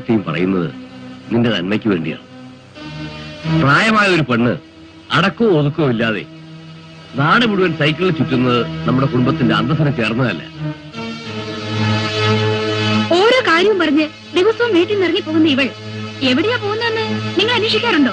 സത്യയും പറയുന്നത് നിന്റെ നന്മയ്ക്ക് വേണ്ടിയാണ്. പ്രായമായ ഒരു പെണ്ണ് അടക്കവും ഒതുക്കവും ഇല്ലാതെ നാട് മുഴുവൻ സൈക്കിളിൽ ചുറ്റുന്നത് നമ്മുടെ കുടുംബത്തിന്റെ അന്തസ്സിനെ ചേർന്നതല്ല. ഓരോ കാര്യവും പറഞ്ഞ് ദിവസവും വീട്ടിൽ നിന്ന് ഇറങ്ങി പോകുന്ന ഇവൾ എവിടെയാ പോകുന്നതെന്ന് നിങ്ങൾ അന്വേഷിക്കാറുണ്ടോ?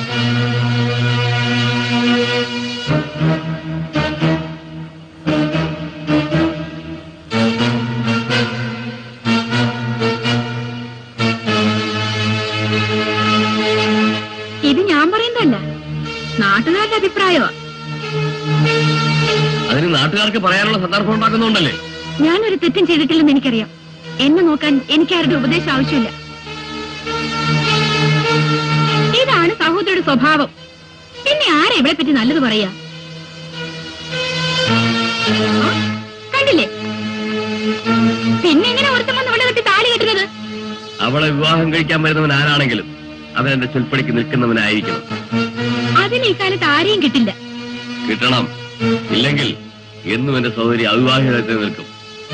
ഇത് ഞാൻ പറയുന്നതല്ല, നാട്ടുകാരുടെ അഭിപ്രായമാണ്. അതിന് നാട്ടുകാർക്ക് പറയാനുള്ള സന്ദർഭം ഉണ്ടാക്കുന്നുണ്ടല്ലേ? ഞാനൊരു തെറ്റും ചെയ്തിട്ടില്ലെന്ന് എനിക്കറിയാം. എന്നെ നോക്കാൻ എനിക്ക് ആരുടെ ഉപദേശം ആവശ്യമില്ല. ഇതാണ് സഹോദരിയുടെ സ്വഭാവം. പിന്നെ ആരെ ഇവളെ പറ്റി നല്ലത് പറയാ? കണ്ടില്ലേ? പിന്നെ എങ്ങനെ ഒരുത്തം വന്ന് ഇവിടെ കെട്ടി താലി കെട്ടുന്നത്? അവളെ വിവാഹം കഴിക്കാൻ വരുന്നവൻ ആരാണെങ്കിലും അവൻ എന്റെ ചൊൽപ്പടിക്ക് നിൽക്കുന്നവനായിരിക്കണം. അതിന് ഈ കാലത്ത് ആരെയും കിട്ടില്ല. കിട്ടണം. ഇല്ലെങ്കിൽ എന്നും എന്റെ സഹോദരി അവിവാഹിതത്തിൽ നിൽക്കും.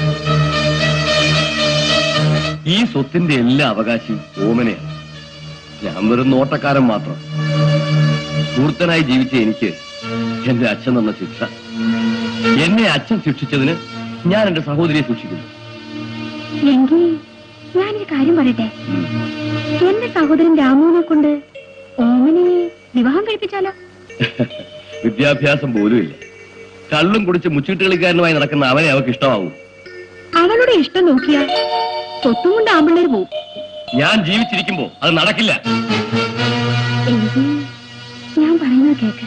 ഈ സ്വത്തിന്റെ എല്ലാ അവകാശിയും ഓമനയാണ്. ഞാൻ വെറും നോട്ടക്കാരൻ മാത്രം. സുഹൃത്തനായി ജീവിച്ച എനിക്ക് എന്റെ അച്ഛൻ തന്ന ശിക്ഷ. എന്നെ അച്ഛൻ ശിക്ഷിച്ചതിന് ഞാൻ എന്റെ സഹോദരിയെ സൂക്ഷിക്കുന്നു. എങ്കിൽ ഞാനൊരു കാര്യം പറയട്ടെ. എന്റെ സഹോദരൻ രാമുവിനെ കൊണ്ട് ഓമനെ വിവാഹം കഴിപ്പിച്ചാലോ? വിദ്യാഭ്യാസം പോലുമില്ല. കള്ളും കുടിച്ച് മുച്ചീട്ട് കളിക്കാരനുമായി നടക്കുന്ന അവനെ അവർക്ക് ഇഷ്ടമാവും. അവളുടെ ഇഷ്ടം നോക്കിയാ സ്വത്തും കൊണ്ട് ആമ്പിള്ളേർ പോവും. ഞാൻ ജീവിച്ചിരിക്കുമ്പോ അത് നടക്കില്ല. എങ്കിൽ ഞാൻ പറയുന്നത് കേക്ക്.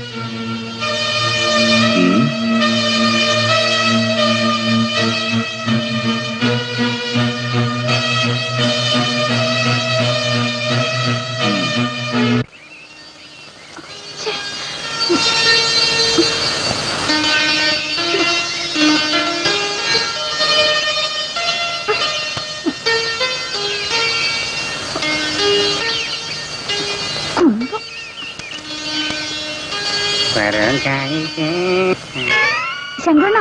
ശങ്കണ്ണ,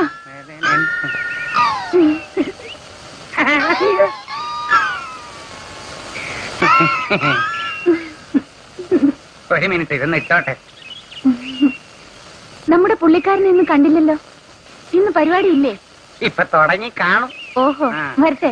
ഒരു മിനിറ്റ് ഇരുന്ന് ഇട്ടോട്ടെ. നമ്മുടെ പുള്ളിക്കാരനെ ഇന്ന് കണ്ടില്ലല്ലോ. ഇന്ന് പരിപാടി ഇല്ലേ? ഇപ്പൊ തുടങ്ങി കാണും. ഓഹോ, വരട്ടെ.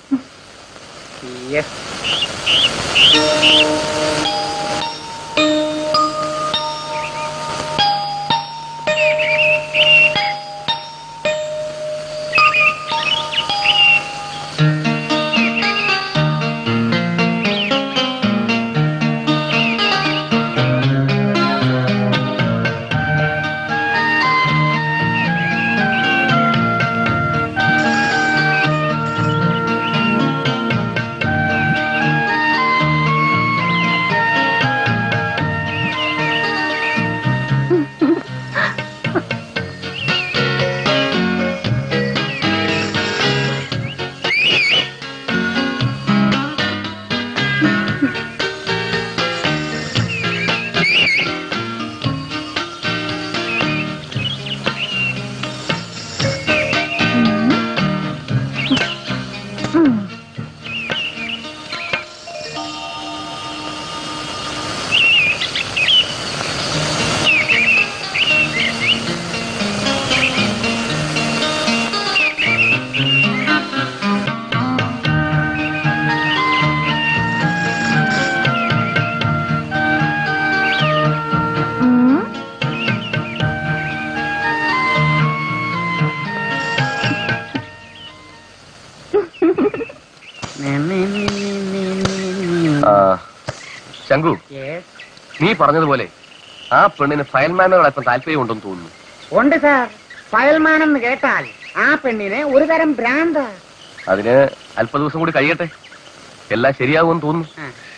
ശങ്കു, നീ പറഞ്ഞതുപോലെ ആ പെണ്ണിന് ഫയൽമാനുകളൊപ്പം താല്പര്യം ഉണ്ടെന്ന് തോന്നുന്നു. ഉണ്ട് സാർ. ഫയൽമാൻ എന്ന് കേട്ടാൽ ആ പെണ്ണിന് ഒരു തരം ഭ്രാന്ത. അതിന് അല്പ ദിവസം കൂടി കഴിയട്ടെ, എല്ലാം ശരിയാവുമെന്ന് തോന്നുന്നു.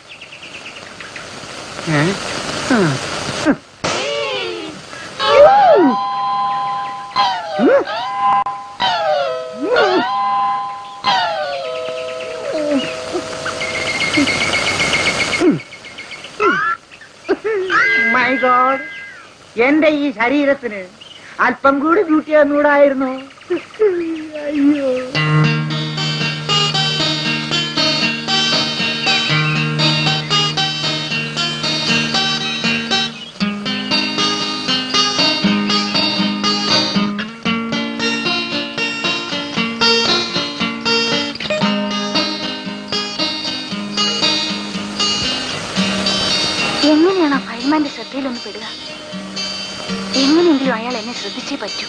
മൈ ഗോഡ്, എന്റെ ഈ ശരീരത്തിന് അല്പം കൂടി ഡ്യൂട്ടി തന്നൂടായിരുന്നു. അയ്യോ. എങ്ങനെയാണ് ആ ഫയൽമാന്റെ ശ്രദ്ധയിലൊന്ന് പെടുക? എങ്ങനെയെങ്കിലും അയാൾ എന്നെ ശ്രദ്ധിച്ചേ പറ്റൂ.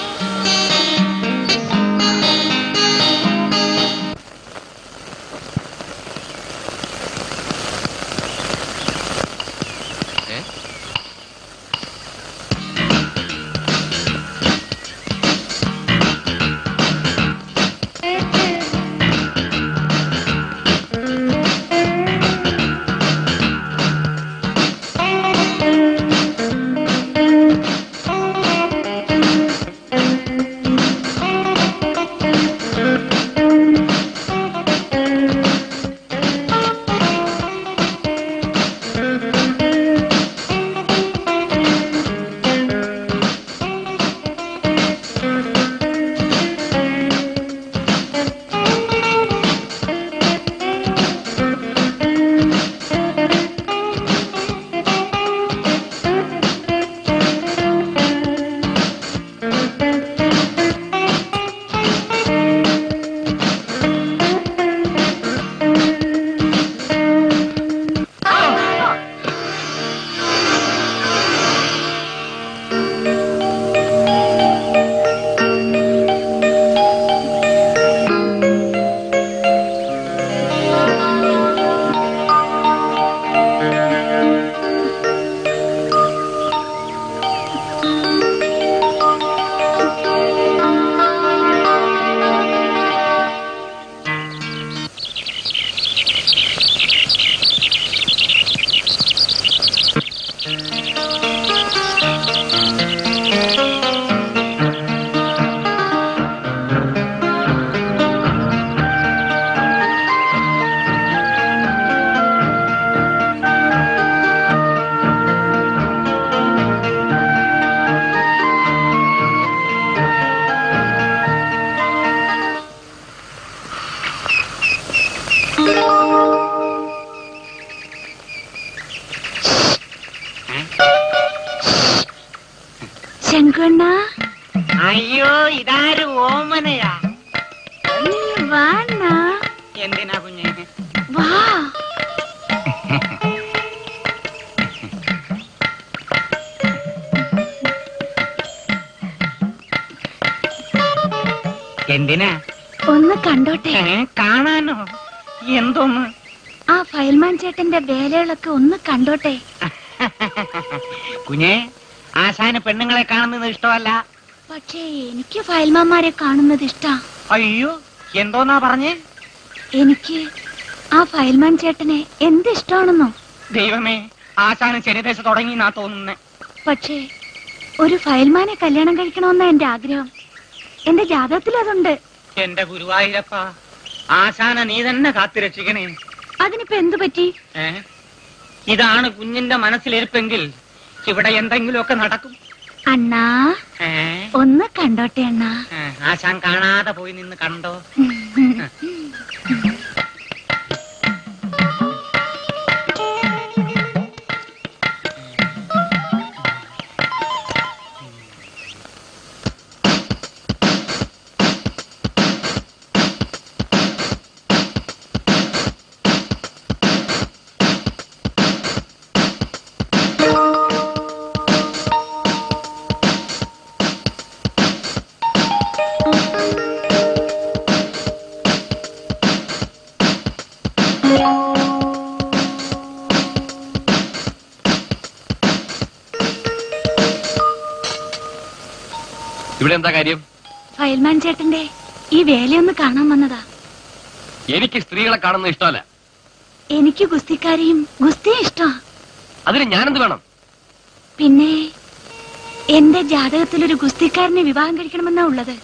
അയ്യോ, ഇതാരും ഓമനയാ. എന്തിനാ കുഞ്ഞെ? വാ. എന്തിനാ? ഒന്ന് കണ്ടോട്ടെ. കാണാനോ? എന്തോന്ന്? ആ ഫയൽമാൻ ചേട്ടന്റെ വേലകളൊക്കെ ഒന്ന് കണ്ടോട്ടെ. കുഞ്ഞെ, ആശാന് പെണ്ണുങ്ങളെ കാണുന്നത് ഇഷ്ടമല്ല. പക്ഷേ എനിക്ക് ഫയൽമാന്മാരെ കാണുന്നത് ഇഷ്ടാ. അയ്യോ, എന്തോന്നാ പറഞ്ഞേ? എനിക്ക് ആ ഫയൽമാൻ ചേട്ടനെ എന്ത് ഇഷ്ടമാണെന്നോ? ദൈവമേ, ആശാന് ശനിദേശ തുടങ്ങിന്നാ തോന്നുന്നേ. പക്ഷേ ഒരു ഫയൽമാനെ കല്യാണം കഴിക്കണമെന്ന എന്റെ ആഗ്രഹം. എന്റെ ജാതകത്തിൽ അതുണ്ട്. എന്റെ ഗുരുവായൂരപ്പ, ആശാന നീ തന്നെ കാത്തുരക്ഷിക്കണേ. അതിനിപ്പോ എന്തു പറ്റി? ഇതാണ് കുഞ്ഞിന്റെ മനസ്സിലിരിപ്പെങ്കിൽ ഇവിടെ എന്തെങ്കിലുമൊക്കെ നടക്കും. അണ്ണാ, ഒന്ന് കണ്ടോട്ടെ അണ്ണാ. ആശാൻ കാണാതെ പോയി നിന്ന് കണ്ടോ? ഇവിടെ എന്താ കാര്യം? ഫയൽമാൻ ചേട്ടന്റെ ഈ വേലയൊന്ന് കാണാൻ വന്നതാ. എനിക്ക് സ്ത്രീകളെ കാണുന്നത് ഇഷ്ടമല്ല. എനിക്ക് ഗുസ്തിക്കാരെയും ഗുസ്തിയും ഇഷ്ടമാ. അതിന് ഞാനെന്ത് വേണം? പിന്നെ എന്റെ ജാതകത്തിലൊരു ഗുസ്തിക്കാരനെ വിവാഹം കഴിക്കണമെന്നാ ഉള്ളത്.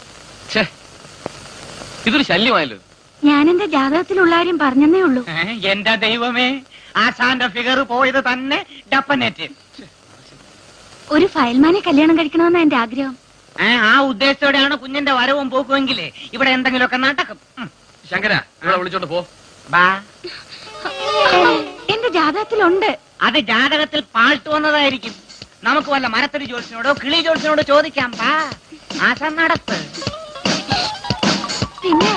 ഇതൊരു ശല്യമായല്ലോ. ഞാൻ എന്റെ ജാതകത്തിലുള്ള കാര്യം പറഞ്ഞെന്നേ ഉള്ളൂ. എന്റെ ദൈവമേ, ആശാന്റെ ഫിഗർ പോയത് തന്നെ ഡെഫിനറ്റ്. ഒരു ഫയൽമാനെ കല്യാണം കഴിക്കണമെന്നാ എന്റെ ആഗ്രഹം. ആ ഉദ്ദേശത്തോടെയാണ് കുഞ്ഞിന്റെ വരവും പോക്കുമെങ്കിലേ ഇവിടെ എന്തെങ്കിലുമൊക്കെ നടക്കും. ശങ്കര, ഇവിടെ വിളിച്ചോണ്ട് പോ. എന്റെ ജാതകത്തിലുണ്ട്. അത് ജാതകത്തിൽ പാട്ട് വന്നതായിരിക്കും. നമുക്ക് വല്ല മരത്തടി ജോത്സ്യനോടോ കിളി ജോത്സ്യനോടോ ചോദിക്കാം. ആശാൻ നടത്ത്. പിന്നെ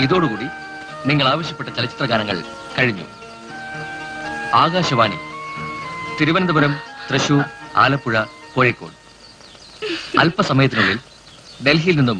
ഇതോടുകൂടി നിങ്ങൾ ആവശ്യപ്പെട്ട ചലച്ചിത്ര ഗാനങ്ങൾ കഴിഞ്ഞു. ആകാശവാണി തിരുവനന്തപുരം, തൃശൂർ, ആലപ്പുഴ, കോഴിക്കോട്. അല്പസമയത്തിനുള്ളിൽ ഡൽഹിയിൽ നിന്നും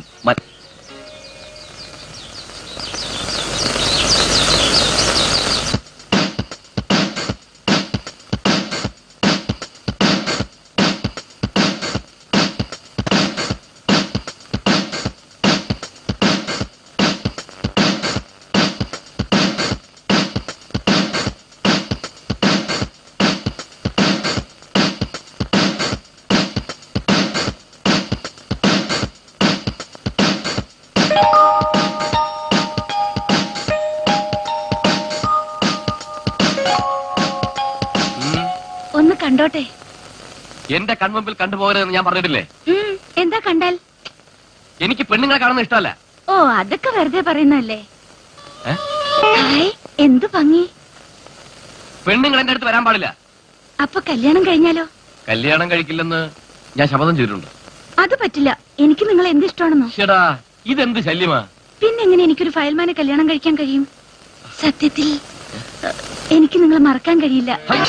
കണ്ടോട്ടെ. എന്റെ കൺമുമ്പിൽ കണ്ടുപോകരുതെന്ന് ഞാൻ പറഞ്ഞിട്ടില്ലേ? എന്താ കണ്ടാൽ? എനിക്ക് പെണ്ണുങ്ങളെ കാണുന്ന ഇഷ്ടമല്ല. ഓ, അതൊക്കെ വെറുതെ പറയുന്നല്ലേ. എന്തു ഭംഗി. പെണ്ണുങ്ങൾ എന്റെ അടുത്ത് വരാൻ പാടില്ല. അപ്പൊ കല്യാണം കഴിഞ്ഞാലോ? കല്യാണം കഴിക്കില്ലെന്ന് ഞാൻ ശപഥം ചെയ്തിട്ടുണ്ട്. അത് പറ്റില്ല. എനിക്ക് നിങ്ങൾ എന്ത് ഇഷ്ടമാണെന്നോ? ചേടാ, ഇതെന്ത് ശല്യമാ. പിന്നെങ്ങനെ എനിക്കൊരു ഫയൽമാനെ കല്യാണം കഴിക്കാൻ കഴിയും? സത്യത്തിൽ എനിക്ക് നിങ്ങളെ മറക്കാൻ കഴിയില്ല.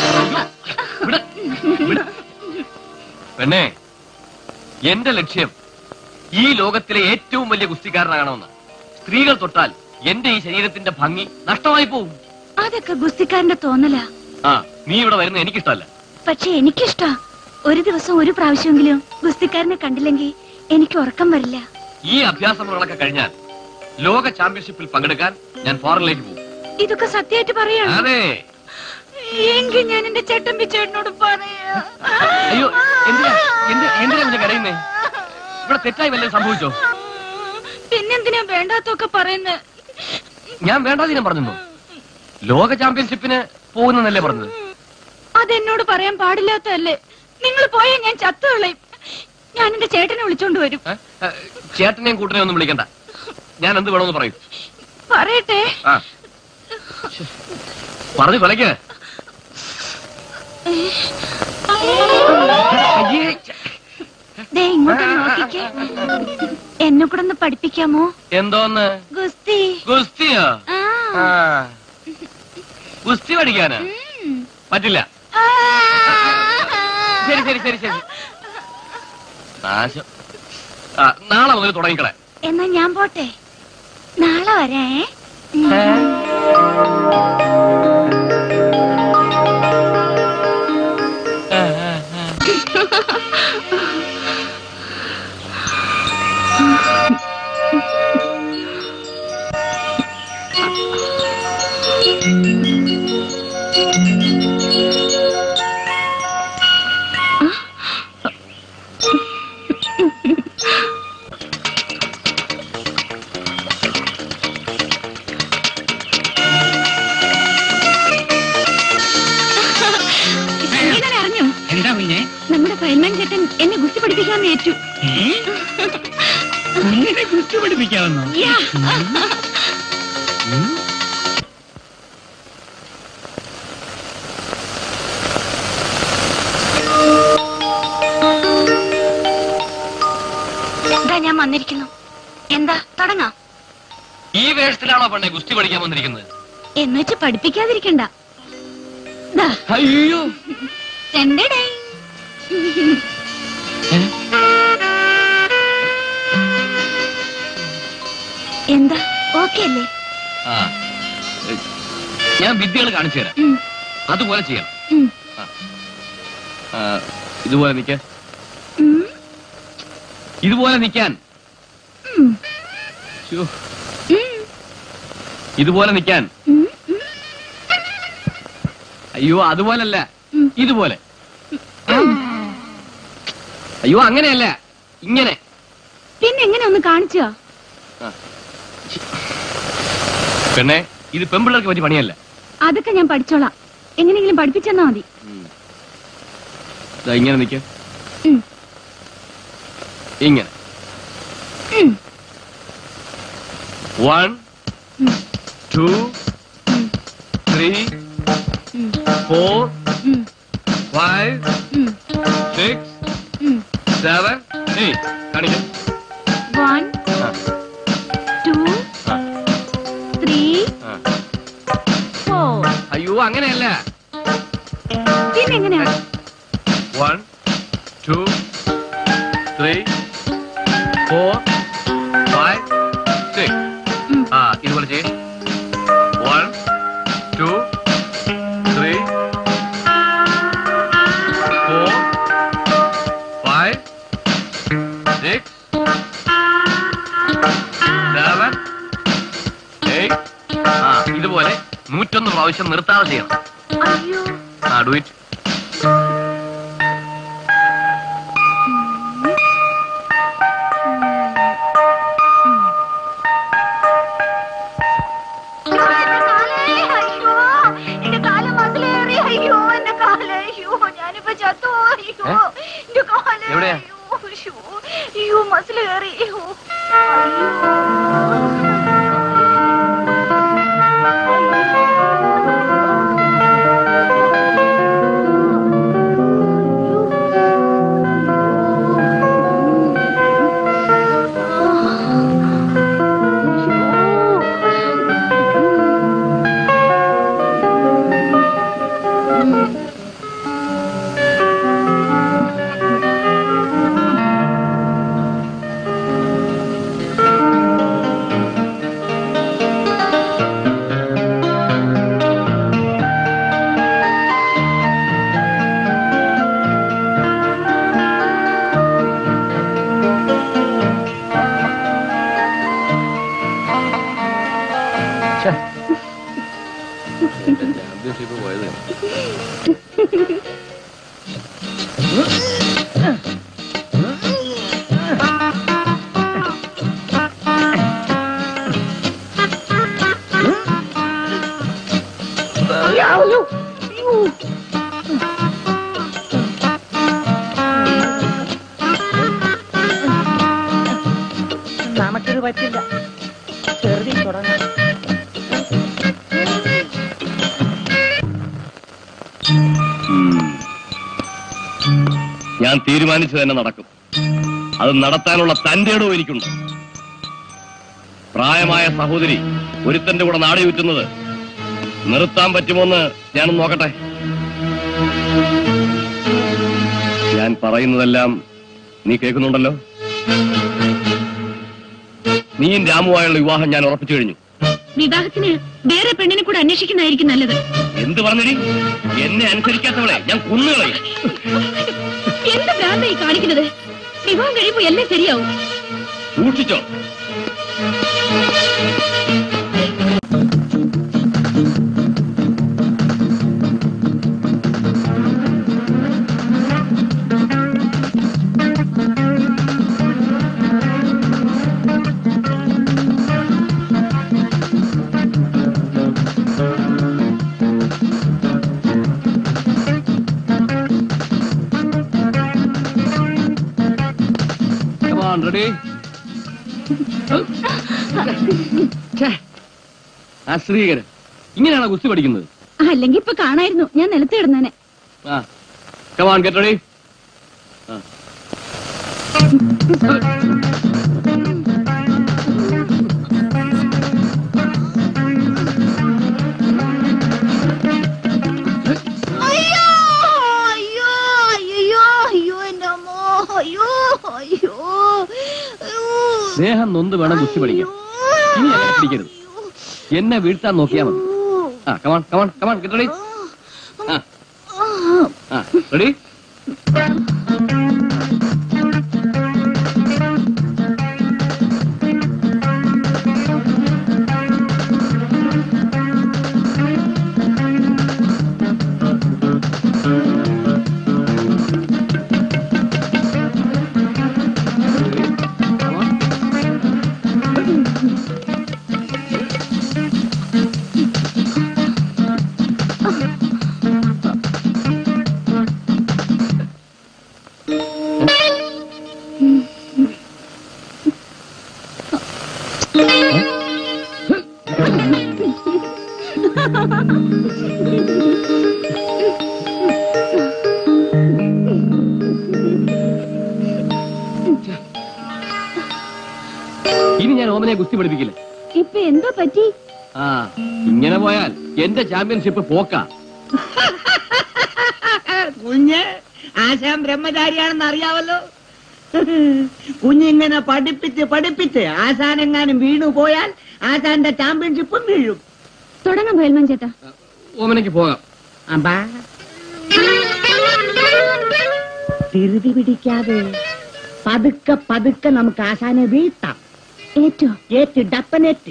പെണ്ണേ, എന്റെ ലക്ഷ്യം ഈ ലോകത്തിലെ ഏറ്റവും വലിയ ഗുസ്തിക്കാരനാകണമെന്ന്. സ്ത്രീകൾ തൊട്ടാൽ എന്റെ ഈ ശരീരത്തിന്റെ ഭംഗി നഷ്ടമായി പോകും. അതൊക്കെ ഗുസ്തിക്കാരന്റെ തോന്നല. നീ ഇവിടെ വരുന്നത് എനിക്കിഷ്ടമല്ല. പക്ഷെ എനിക്കിഷ്ടാ. ഒരു ദിവസം ഒരു പ്രാവശ്യമെങ്കിലും ഗുസ്തിക്കാരനെ കണ്ടില്ലെങ്കിൽ എനിക്ക് ഉറക്കം വരില്ല. ഈ അഭ്യാസങ്ങളൊക്കെ കഴിഞ്ഞാൽ ലോക ചാമ്പ്യൻഷിപ്പിൽ പങ്കെടുക്കാൻ ഞാൻ ഫോറിനിലേക്ക് പോകും. ഇതൊക്കെ സത്യമായിട്ട് പറയാം? അതെ. എങ്കിൽ ഞാൻ എന്റെ ചേട്ടമ്പി ചേട്ടനോട് പറയാ. അയ്യോ, എന്തിനാ കുഞ്ഞെ കരയുന്നേ? ഇവിടെ തെറ്റായി വല്ലതും സംഭവിച്ചോ? പിന്നെന്തിനാ വേണ്ടാത്തൊക്കെ പറയുന്നത്? ഞാൻ വേണ്ടാതിനും പറഞ്ഞു. ലോക ചാമ്പ്യൻഷിപ്പിന് പോകുന്നല്ലേ പറഞ്ഞത്? അതെന്നോട് പറയാൻ പാടില്ലാത്തല്ലേ. നിങ്ങൾ പോയാൽ ഞാൻ ചത്തുകളയും. ഞാൻ എന്റെ ചേട്ടനെ വിളിച്ചോണ്ട് വരും. ചേട്ടനെയും കൂട്ടനെയും ഒന്നും വിളിക്കണ്ട. ഞാൻ എന്ത് വേണമെന്ന് പറയും. പറയട്ടെ? പറഞ്ഞു കൊലക്ക്. ഇങ്ങോട്ടൊന്ന് നോക്കിക്കേ. എന്നെ കൂടെ ഒന്ന് പഠിപ്പിക്കാമോ? എന്തോന്ന്? ഗുസ്തി. ഗുസ്തിയോ? ഗുസ്തി പഠിക്കാന് പറ്റില്ല. ശരി ശരി ശരി ശരി. നാശം. നാളെ മുതൽ തുടങ്ങിക്കളെ. എന്നാ ഞാൻ പോട്ടെ. നാളെ വരേ. നമ്മുടെ ഫയൽമാൻ ചേട്ടൻ എന്നെ ഗുസ്തി പഠിപ്പിക്കാമെന്ന് ഏറ്റു. ഗുസ്തി പഠിപ്പിക്കാമെന്നോ? ഞാൻ വന്നിരിക്കുന്നു. എന്താ തുടങ്ങാം? ഈ വേഷത്തിലാണോ പെണ്ണെ ഗുസ്തി പഠിക്കാൻ വന്നിരിക്കുന്നത്? എന്നുവെച്ച് പഠിപ്പിക്കാതിരിക്കണ്ട. അയ്യോ, എന്താ ഓക്കെ അല്ലേ? ഞാൻ വിദ്യകൾ കാണിച്ചു തരാം. അതുപോലെ ചെയ്യണം. ഇതുപോലെ നിൽക്കാൻ. ഇതുപോലെ നിൽക്കാൻ. ഇതുപോലെ നിൽക്കാൻ. അയ്യോ, അതുപോലല്ല, ഇതുപോലെ. അയ്യോ, അങ്ങനെയല്ല, ഇങ്ങനെ. പിന്നെ എങ്ങനെ ഒന്ന് കാണിച്ചോ? പെണ്ണെ, ഇത് പെമ്പിള്ളേർക്ക് പറ്റിയ പണിയല്ല. അതൊക്കെ ഞാൻ പഠിച്ചോളാം. എങ്ങനെയെങ്കിലും പഠിപ്പിച്ചെന്നാ മതി. ഇങ്ങനെ നിൽക്ക. ഇങ്ങനെ. 1 2 3 4 5 6 7 8. കാണിക്കാം. 1 2 അങ്ങനെയല്ല. പിന്നെങ്ങനെയാ? 1 2 3 4 5 6. ഇതുപോലെ ചെയ്യ്. 1 2 3 4 5 6 7 8. ഇതുപോലെ 101 പ്രാവശ്യം നിർത്താതെ ചെയ്യണം. അയ്യോ. Do it. എവിടെയാ? അയ്യോ മസിൽ കയറി. ചാമ്പ്യൻഷിപ്പ് പോയത്. നമുക്കിത് പറ്റില്ല. ചെറുതി തുടങ്ങാം. ഞാൻ തീരുമാനിച്ചു തന്നെ നടക്കും. അത് നടത്താനുള്ള തന്റെ ഇടവും എനിക്കുണ്ട്. പ്രായമായ സഹോദരി ഒരുത്തന്റെ കൂടെ നാടിയുറ്റുന്നത് നിർത്താൻ പറ്റുമോന്ന് ഞാനൊന്ന് നോക്കട്ടെ. ഞാൻ പറയുന്നതെല്ലാം നീ കേൾക്കുന്നുണ്ടല്ലോ. നീയും രാമുവായുള്ള വിവാഹം ഞാൻ ഉറപ്പിച്ചു കഴിഞ്ഞു. വിവാഹത്തിന് വേറെ പെണ്ണിനെ കൂടെ അന്വേഷിക്കുന്നതായിരിക്കും നല്ലത്. എന്ത് പറഞ്ഞടി? എന്നെ അനുസരിക്കാത്തവളെ ഞാൻ കുന്നുകളയും. എന്ത് ഭ്രാന്തായി കാണിക്കുന്നത്? വിവാഹം കഴിയുമ്പോ എല്ലാം ശരിയാവും. സൂക്ഷിച്ചോ. ശ്രീകരൻ ഇങ്ങനെയാണോ ഗുസ്തി പഠിക്കുന്നത്? അല്ലെങ്കിൽ ഇപ്പൊ കാണായിരുന്നു, ഞാൻ നിലത്ത് കിടന്നേനെ. Come on get ready. സ്നേഹം നൊന്ത് വേണം ഗുസ്തി പഠിക്കാൻ. ഇനി അങ്ങനെ പിടിക്കരുത്. എന്നെ വീഴ്ത്താൻ നോക്കിയാ മതി. Come on come on come on get ready. Ready. ഇനി ഞാൻ ഓമനെ ഗുസ്തി പഠിപ്പിക്കില്ല. ഇപ്പൊ എന്തോ പറ്റി? ആ ഇങ്ങനെ പോയാൽ എന്റെ ചാമ്പ്യൻഷിപ്പ് പോക്കാ. കുഞ്ഞ് ആശാൻ ബ്രഹ്മചാരിയാണെന്ന് അറിയാവല്ലോ. കുഞ്ഞിങ്ങനെ പഠിപ്പിച്ച് ആശാനെങ്ങാനും വീണു പോയാൽ ആശാന്റെ ചാമ്പ്യൻഷിപ്പും വീഴും. തുടങ്ങാം ഭയൽമാൻ ചേട്ടാ. ഓമനയ്ക്ക് പോകാം. അമ്പാ ധൃതി പിടിക്കാതെ പതുക്കെ നമുക്ക് ആശാനെ വീഴ്ത്താം. ഏറ്റ് ഡപ്പനേറ്റ്.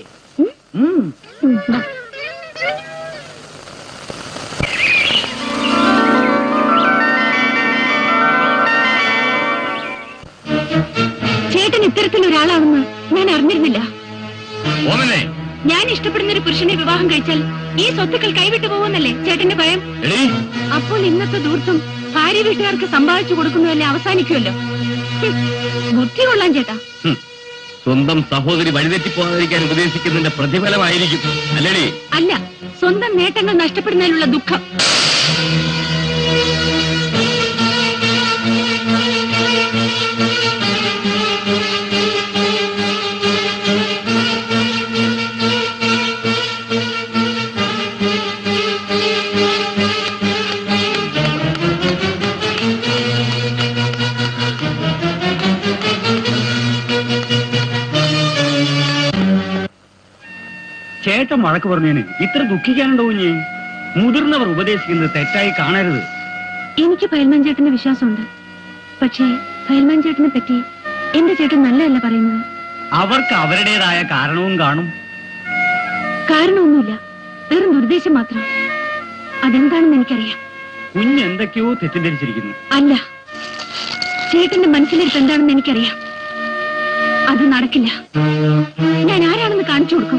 ചേട്ടൻ ഇത്തരത്തിലൊരാളാണെന്ന് ഞാൻ അറിഞ്ഞിരുന്നില്ല. ഓമനെ, ഞാൻ ഇഷ്ടപ്പെടുന്ന ഒരു പുരുഷനെ വിവാഹം കഴിച്ചാൽ ഈ സ്വത്തുക്കൾ കൈവിട്ടു പോകുന്നല്ലേ ചേട്ടന്റെ ഭയം? അപ്പോൾ ഇന്നത്തെ ദൂർത്തും ഭാര്യ വീട്ടുകാർക്ക് സമ്പാദിച്ചു കൊടുക്കുന്നതല്ലേ അവസാനിക്കുമല്ലോ. ബുദ്ധി കൊള്ളാൻ ചേട്ടാ. സ്വന്തം സഹോദരി വഴിതെറ്റിപ്പോകാതിരിക്കാൻ ഉപദേശിക്കുന്നതിന്റെ പ്രതിഫലമായിരിക്കും അല്ലേടി? അല്ല, സ്വന്തം നേട്ടങ്ങൾ നഷ്ടപ്പെടുന്നതിലുള്ള ദുഃഖം. ചേട്ടൻ വഴക്ക് പറഞ്ഞതിന് ഇത്ര ദുഃഖിക്കാനുണ്ടോ കുഞ്ഞേ? മുതിർന്നവർ ഉപദേശിക്കുന്നത് തെറ്റായി കാണരുത്. എനിക്ക് ഭയൽമാൻ ചേട്ടന്റെ വിശ്വാസമുണ്ട്. പക്ഷേ ഭയൽമാൻ ചേട്ടനെ പറ്റി എന്റെ ചേട്ടൻ നല്ലതല്ല പറയുന്നത്. അവർക്ക് അവരുടേതായ കാരണവും കാണും. കാരണമൊന്നുമില്ല, വെറും ദുർദ്ദേശം മാത്രം. അതെന്താണെന്ന് എനിക്കറിയാം. കുഞ്ഞ് എന്തൊക്കെയോ തെറ്റിദ്ധരിച്ചിരിക്കുന്നു. അല്ല, ചേട്ടന്റെ മനസ്സിലിരിപ്പ് എന്താണെന്ന് എനിക്കറിയാം. അത് നടക്കില്ല. ഞാൻ ആരാണെന്ന് കാണിച്ചു കൊടുക്കും.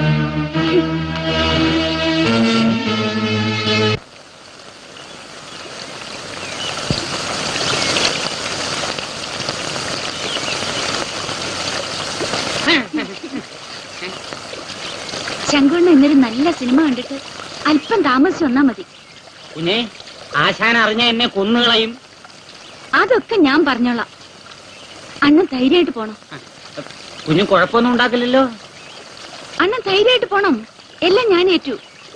ശങ്കുണ്ണ ഇന്നൊരു നല്ല സിനിമ കണ്ടിട്ട് അല്പം താമസിച്ച് വന്നാ മതി. കുഞ്ഞേ, ആശാൻ അറിഞ്ഞ എന്നെ കൊന്നുകളയും. അതൊക്കെ ഞാൻ പറഞ്ഞോളാം. അണ്ണൻ ധൈര്യമായിട്ട് പോണം. കുഞ്ഞു കുഴപ്പമൊന്നും ഉണ്ടാക്കില്ലല്ലോ. അണ്ണൻ ധൈര്യമായിട്ട് പോണം. എല്ലാം ഞാൻ ഏറ്റു.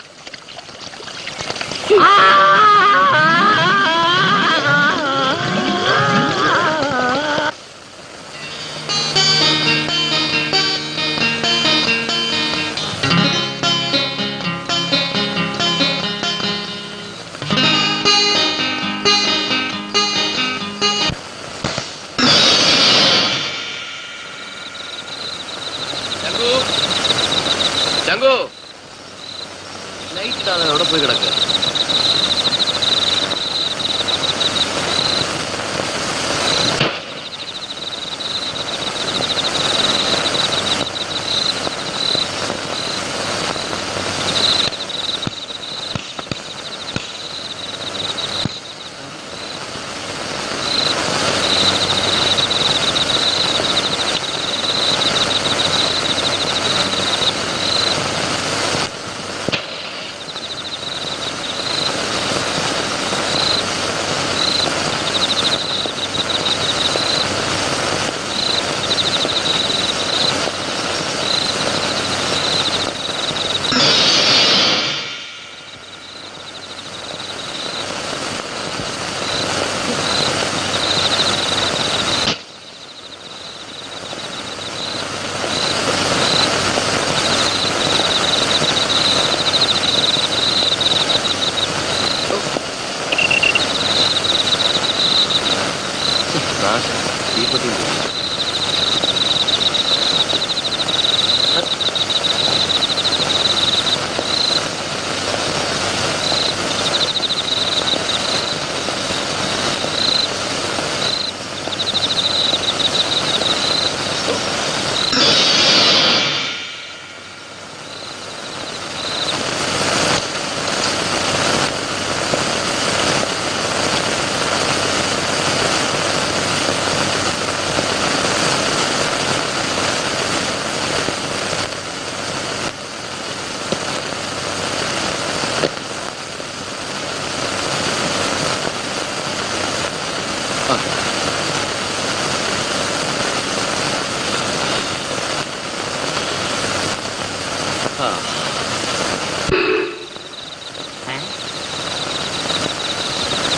ലൈറ്റ് ഇടാതെ എവിടെ പോയി കിടക്കുക?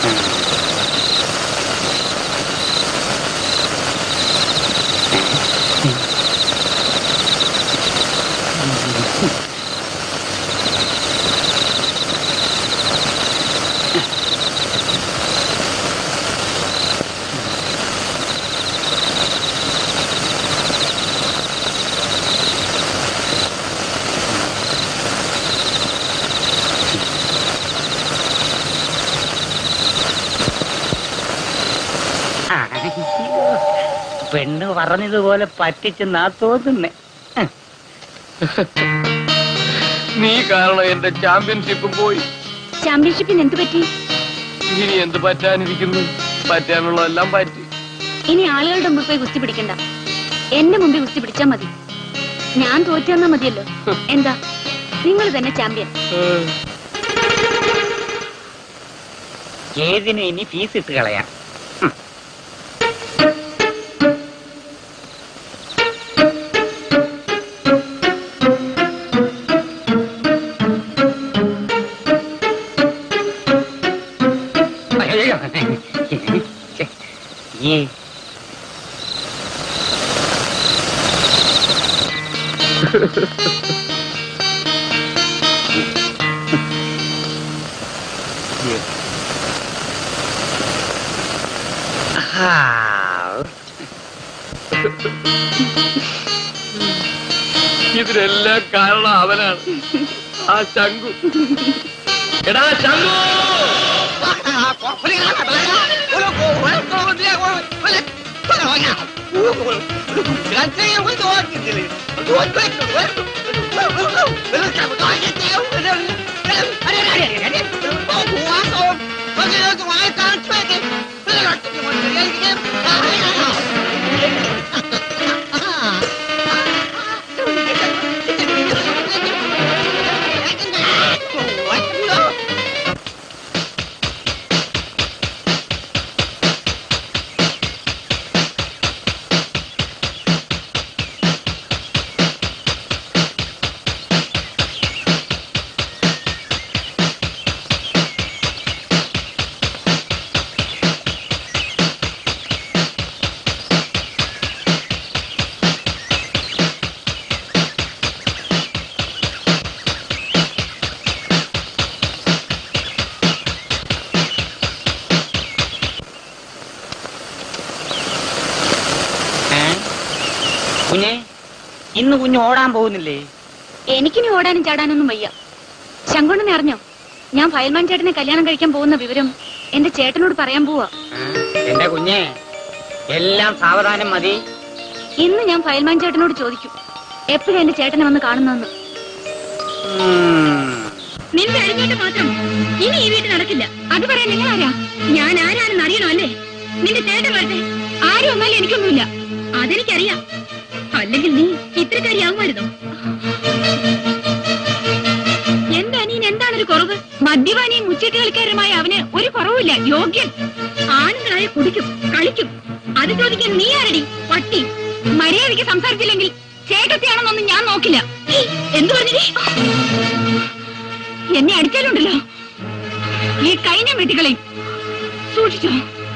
പെണ്ണ് പറഞ്ഞതുപോലെ പറ്റിച്ചെന്നാ തോന്നുന്നേ. നീ കാരണം എന്റെ ചാമ്പ്യൻഷിപ്പും പോയി. ചാമ്പ്യൻഷിപ്പിന് എന്ത് പറ്റി? ഇനി എന്ത് പറ്റാനിരിക്കുന്നു? പറ്റാനുള്ളതെല്ലാം പറ്റി. ഇനി ആളുകളുടെ മുമ്പിൽ പോയി ഗുസ്തി പിടിക്കണ്ട, എന്റെ മുമ്പിൽ ഗുസ്തി പിടിച്ചാ മതി. ഞാൻ തോറ്റെന്നാ മതിയല്ലോ. എന്താ, നിങ്ങൾ തന്നെ ചാമ്പ്യൻ. ഏതിന് ഇനി ഫീസ് ഇട്ട് കളയാം. ഇതിനെല്ലാം കാരണം അവനാണ്, ആ ശങ്കു. എടാ ശങ്കു, കുഞ്ഞെ, ഇന്ന് കുഞ്ഞ് ഓടാൻ പോകുന്നില്ലേ? എനിക്കിനി ഓടാനും ചാടാനൊന്നും വയ്യ. ശങ്കുണ്ണനെ അറിഞ്ഞോ? ഞാൻ ഫയൽമാൻ ചേട്ടനെ കല്യാണം കഴിക്കാൻ പോകുന്ന വിവരം എന്റെ ചേട്ടനോട് പറയാൻ പോവാ. എന്റെ കുഞ്ഞെ, എല്ലാം സാവധാനം മതി. ഇന്ന് ഞാൻ ഫയൽമാൻ ചേട്ടനോട് ചോദിക്കും എപ്പോഴും എന്റെ ചേട്ടനെ വന്ന് കാണുന്നെന്ന്. നിന്റെ എഴുന്നേറ്റ് മാത്രം ഇനി ഈ വീട്ടിൽ നടക്കില്ല. അത് പറയാൻ നിങ്ങൾ ആരാ? ഞാൻ ആരാണെന്ന് അറിയണോ അല്ലേ? നിന്റെ ചേട്ടൻ വരട്ടെ. ആരും വന്നാലും എനിക്കൊന്നുമില്ല, അതെനിക്കറിയാം. അല്ലെങ്കിൽ നീ ഇത്രക്കാരിയാകുമായിരുന്നോ? എന്താ നീ എന്താണൊരു കുറവ്? മദ്യപാനിയും മുച്ചീട്ട് കളിക്കാരുമായ അവന് ഒരു കുറവുമില്ല, യോഗ്യൻ. ആണുങ്ങളായ കുടിക്കും, കളിക്കും. അത് ചോദിക്കാൻ നീ ആരടി പട്ടി? മര്യാദയ്ക്ക് സംസാരിച്ചില്ലെങ്കിൽ ചേട്ടത്തിയാണെന്നൊന്നും ഞാൻ നോക്കില്ല. എന്തു പറഞ്ഞു? എന്നെ അടിച്ചാലുണ്ടല്ലോ ഈ കഴിഞ്ഞ വെട്ടികളെയും സൂക്ഷിച്ചോ.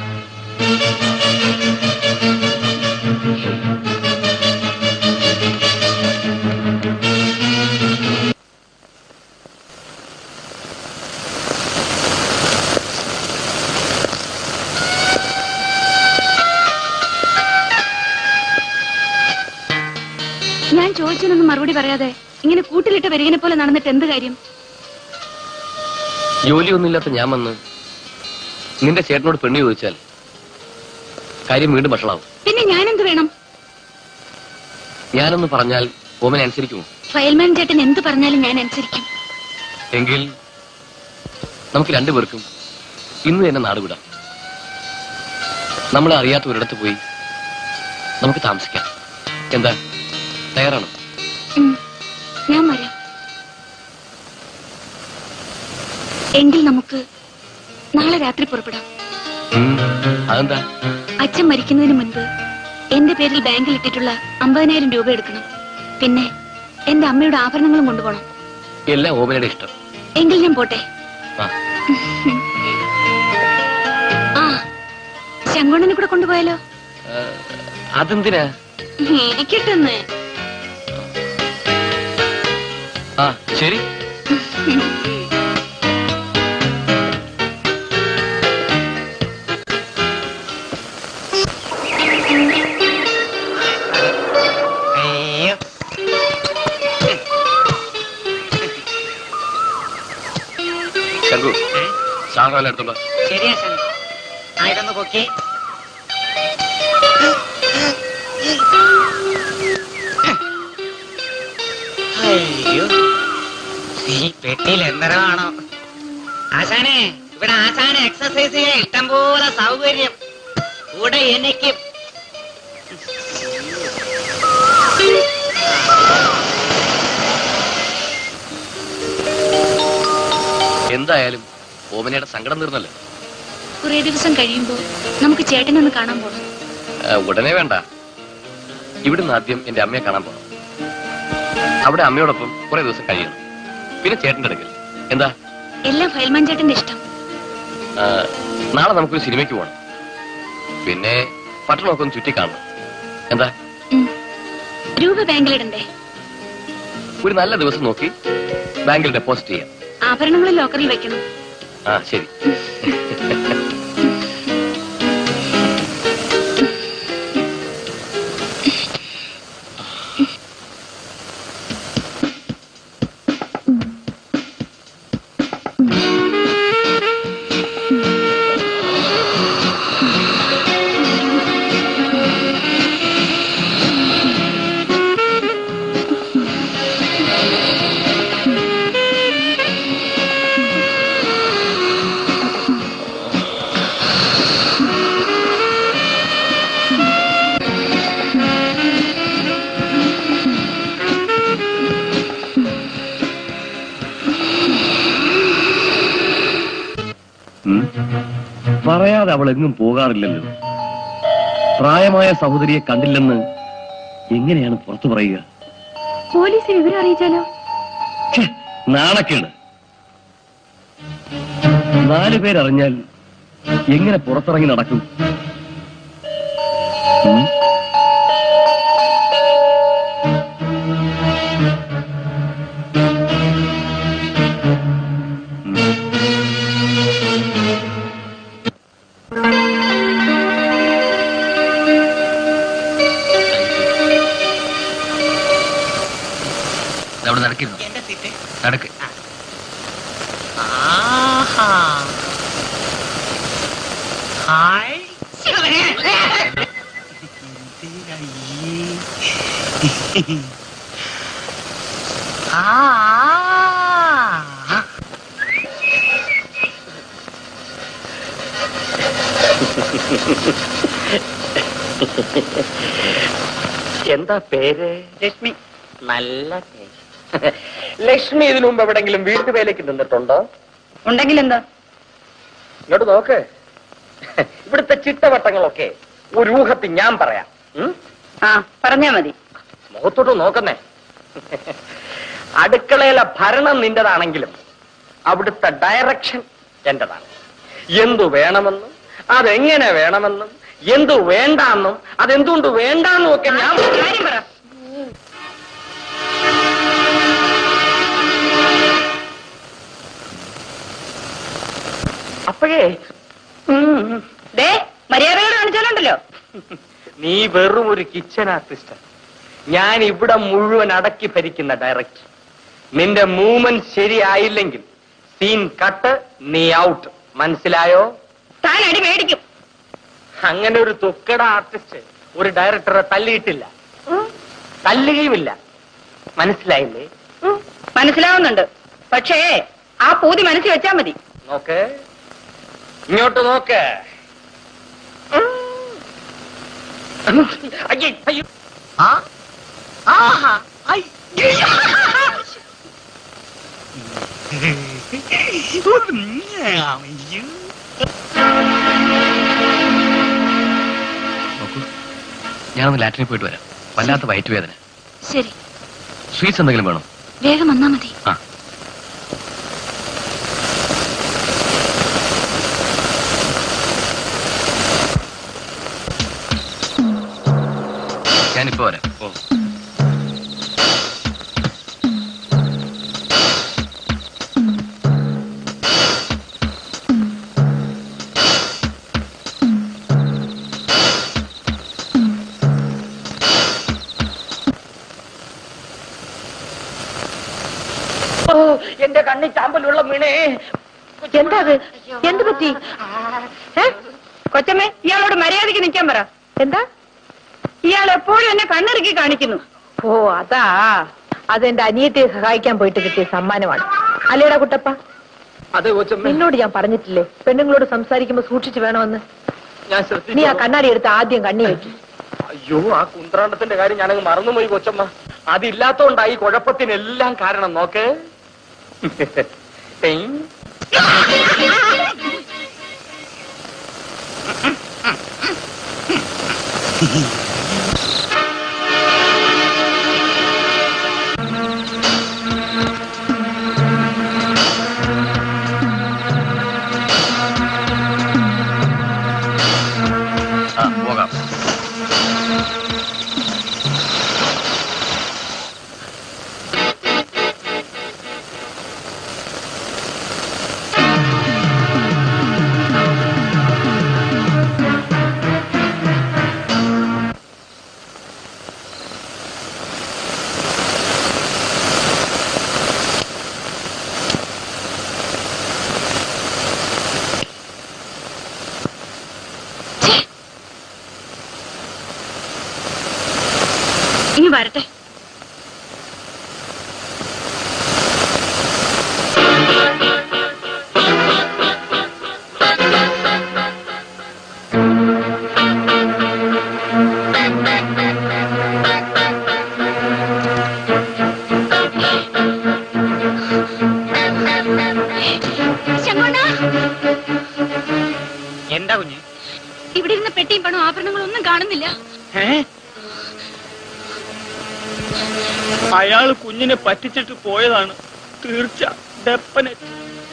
ഞാൻ ചോദിച്ചതിനൊന്നും മറുപടി പറയാതെ ഇങ്ങനെ കൂട്ടിലിട്ട വരികനെ പോലെ നടന്നിട്ട് എന്ത് കാര്യം? ജോലിയൊന്നുമില്ലാത്ത ഞാൻ വന്ന് നിന്റെ ചേട്ടനോട് പെണ്ണ് ചോദിച്ചാൽ കാര്യം വീണ്ടും വഷളാവും. പിന്നെ ഞാനെന്ത് വേണം? ഞാനൊന്ന് പറഞ്ഞാൽ ഓമന അനുസരിക്കുമോ? ഫയൽമാൻ ചേട്ടൻ എന്ത് പറഞ്ഞാലും ഞാൻ അനുസരിക്കും. എങ്കിൽ നമുക്ക് രണ്ടുപേർക്കും ഇന്ന് തന്നെ നാട് വിടാം. നമ്മളെ അറിയാത്ത ഒരിടത്ത് പോയി നമുക്ക് താമസിക്കാം. എന്താ, തയ്യാറാണോ? ഞാൻ വരാം. എങ്കിൽ നമുക്ക് നാളെ രാത്രി പുറപ്പെടാം. അതെന്താ? അച്ഛൻ മരിക്കുന്നതിന് മുൻപ് എന്റെ പേരിൽ ബാങ്കിൽ ഇട്ടിട്ടുള്ള 50,000 രൂപ എടുക്കണം. പിന്നെ എന്റെ അമ്മയുടെ ആഭരണങ്ങളും കൊണ്ടുപോകണം. എല്ലാം ഓമനയുടെ ഇഷ്ടം. എങ്കിൽ ഞാൻ പോട്ടെ. പൂങ്കോണനെ കൂടെ കൊണ്ടുപോയാലോ? അതെന്തിനാ? ഇരിക്കട്ടെന്ന്. ആ ശരി. ശാഖ എടുത്തുണ്ടോ? ശരിയാ ശരി. ഇതൊന്ന് പൊക്കി. അയ്യോ, ഈ പെട്ടിയിൽ എന്തരമാണോ ആശാനെ? ഇവിടെ ആശാനെ എക്സസൈസ് ചെയ്യാൻ ഇഷ്ടം പോലെ സൗകര്യം. കൂടെ എനിക്ക് എന്തായാലും ഓമനയുടെ സങ്കടം തീർന്നല്ലോ. കുറെ ദിവസം കഴിയുമ്പോ നമുക്ക് ചേട്ടനൊന്ന് കാണാൻ പോണം. ഉടനെ വേണ്ട. ഇവിടുന്ന് ആദ്യം എന്റെ അമ്മയെ കാണാൻ പോണം. അവിടെ അമ്മയോടൊപ്പം കുറെ ദിവസം കഴിയണം. പിന്നെ ചേട്ടന്റെ അടുക്കൽ. എന്താ? എല്ലാം ഫയൽമാൻ ചേട്ടന്റെ ഇഷ്ടം. നാളെ നമുക്കൊരു സിനിമയ്ക്ക് പോകണം. പിന്നെ പട്ടണമൊക്കെ ഒന്ന് ചുറ്റി കാണണം. എന്താ? രൂപ ബാങ്കിലിടണ്ടേ? ഒരു നല്ല ദിവസം നോക്കി ബാങ്കിൽ ഡെപ്പോസിറ്റ് ചെയ്യാം. ആഭരണങ്ങൾ ലോക്കറിൽ വെക്കണം. ആ ശരി. പറയാതെ അവൾ എങ്ങും പോകാറില്ലല്ലോ. പ്രായമായ സഹോദരിയെ കണ്ടില്ലെന്ന് എങ്ങനെയാണ് പുറത്തു പറയുക? പോലീസിൽ വിവരം അറിയിച്ചാലോ? നാണക്കേട്. 4 പേരറിഞ്ഞാൽ എങ്ങനെ പുറത്തിറങ്ങി നടക്കും? നടക്ക്. എന്താ പേര്? ലക്ഷ്മി. നല്ല പേര്. ലക്ഷ്മി ഇതിനു മുമ്പ് എവിടെങ്കിലും വീട്ടുവേലയ്ക്ക് നിന്നിട്ടുണ്ടോ? ഉണ്ടെങ്കിൽ എന്താ? ഇങ്ങോട്ട് നോക്ക്. ഇവിടുത്തെ ചിട്ടവട്ടങ്ങളൊക്കെ ഒരു ഊഹത്തിൽ ഞാൻ പറയാം. പറഞ്ഞാ മതി. മുഖത്തോട്ട് നോക്കുന്നേ. അടുക്കളയിലെ ഭരണം നിന്റേതാണെങ്കിലും അവിടുത്തെ ഡയറക്ഷൻ എന്റേതാണ്. എന്തു വേണമെന്നും അതെങ്ങനെ വേണമെന്നും എന്തു വേണ്ടാന്നും അതെന്തുകൊണ്ട് വേണ്ടാന്നും ഒക്കെ ഞാൻ പറ. അപ്പോഴേ മര്യാദകൾ കാണിച്ചാലുണ്ടല്ലോ. നീ വെറും ഒരു കിച്ചൺ ആർട്ടിസ്റ്റ്. ഞാൻ ഇവിടെ മുഴുവൻ അടക്കി ഭരിക്കുന്ന ഡയറക്ടർ. നിന്റെ മൂവ്മെന്റ് ശരിയായില്ലെങ്കിൽ സീൻ കട്ട്, നീ ഔട്ട്. മനസ്സിലായോ? താൻ അടി മേടിക്കും. അങ്ങനെ ഒരു തുക്കട ആർട്ടിസ്റ്റ് ഒരു ഡയറക്ടറെ തല്ലിയിട്ടില്ല, തല്ലുകയുമില്ല. മനസ്സിലായില്ലേ? മനസ്സിലാവുന്നുണ്ട്. പക്ഷേ ആ പൂതി മനസ്സിൽ വെച്ചാ മതി. നോക്ക്, ഇങ്ങോട്ട് നോക്ക്. അയ്യോ, ഞാനൊന്ന് ലാറ്റിനിൽ പോയിട്ട് വരാം. വല്ലാത്ത വയറ്റുവേദന. ശരി. സ്വീറ്റ്സ് എന്തെങ്കിലും വേണോ? വേഗം വന്നാ മതി. ആ. ഇപ്പൊ വരാം. എന്റെ കണ്ണി ചാമ്പലുള്ള വീണേ. എന്താ അത്? എന്ത് പറ്റി? കൊച്ചമ്മേ, ഇയാളോട് മര്യാദയ്ക്ക് നിൽക്കാൻ പറ. എന്താ? ഇയാൾ എപ്പോഴും എന്നെ കണ്ണിറുക്കി കാണിക്കുന്നു. ഓ അതാ, അതെന്റെ അനിയത്തെ സഹായിക്കാൻ പോയിട്ട് കിട്ടിയ സമ്മാനമാണ് അല്ലേടാ കുട്ടപ്പ? അതെ കൊച്ചമ്മ. നിന്നോട് ഞാൻ പറഞ്ഞിട്ടില്ലേ പെണ്ണുങ്ങളോട് സംസാരിക്കുമ്പോ സൂക്ഷിച്ചു വേണമെന്ന്? ഞാൻ നീ ആ കണ്ണാടി എടുത്ത് ആദ്യം കണ്ണി വെക്കും. അയ്യോ, ആ കുന്ത്രാണ്ടത്തിന്റെ കാര്യം ഞാനങ്ങ് മറന്നുപോയി കൊച്ചമ്മ. അതില്ലാത്തോണ്ടായി കുഴപ്പത്തിനെല്ലാം കാരണം. നോക്ക്. പോകാം. ഇനി വരട്ടെ. എന്താ കുഞ്ഞ്? ഇവിടെ ഇരുന്ന പെട്ടിയും പണവും ആഭരണങ്ങളും ഒന്നും കാണുന്നില്ല. അയാൾ കുഞ്ഞിനെ പറ്റിച്ചിട്ട് പോയതാണ്. തീർച്ച, ഡെഫിനറ്റ്.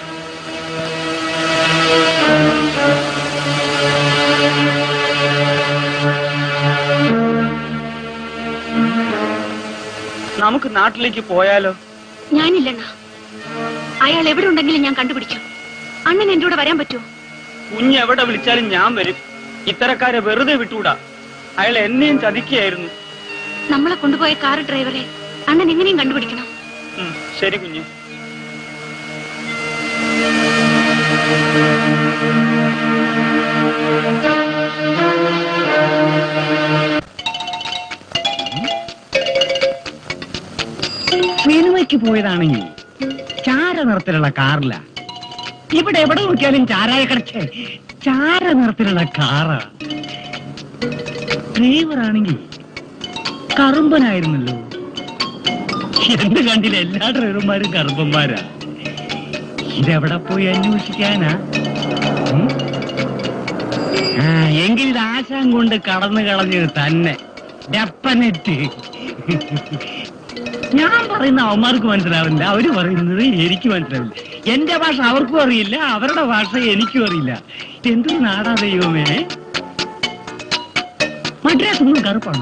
നമുക്ക് നാട്ടിലേക്ക് പോയാലോ? ഞാനില്ലണ്ണ. അയാൾ എവിടെ ഉണ്ടെങ്കിലും ഞാൻ കണ്ടുപിടിക്കും. അണ്ണൻ എന്റെ കൂടെ വരാൻ പറ്റുമോ? കുഞ്ഞ് എവിടെ വിളിച്ചാലും ഞാൻ വരും. ഇത്തരക്കാരെ വെറുതെ വിട്ടൂടാ. അയാൾ എന്നെയും ചതിക്കുകയായിരുന്നു. നമ്മളെ കൊണ്ടുപോയ കാർ ഡ്രൈവറെ അണ്ണൻ എങ്ങനെയും കണ്ടുപിടിക്കണം. ശരി കുഞ്ഞ്. സിനിമയ്ക്ക് പോയതാണെങ്കിൽ ചാര നിറത്തിലുള്ള കാറില. ഇവിടെ എവിടെ നോക്കിയാലും ചാരായ കടച്ചേ ചാര നിറത്തിലുള്ള കാറാ. ഡ്രൈവറാണെങ്കിൽ കറുമ്പനായിരുന്നല്ലോ. എന്ത് കണ്ടില്ല, എല്ലാ ഡ്രൈവർമാരും കറുമ്പന്മാരാ. ഇതെവിടെ പോയി അന്വേഷിക്കാനാ? എങ്കിൽ ഇത് ആശാൻ കൊണ്ട് കടന്നു കളഞ്ഞത് തന്നെ. ഡെഫിനറ്റ്. ഞാൻ പറയുന്ന അവന്മാർക്ക് മനസ്സിലാവില്ല, അവര് പറയുന്നത് എനിക്ക് മനസ്സിലാവില്ല. എന്റെ ഭാഷ അവർക്കും അറിയില്ല, അവരുടെ ഭാഷ എനിക്കും അറിയില്ല. എന്തൊരു നാടാ ദൈവമേ. മദ്രാസ് ഒന്നും കറുപ്പാണോ?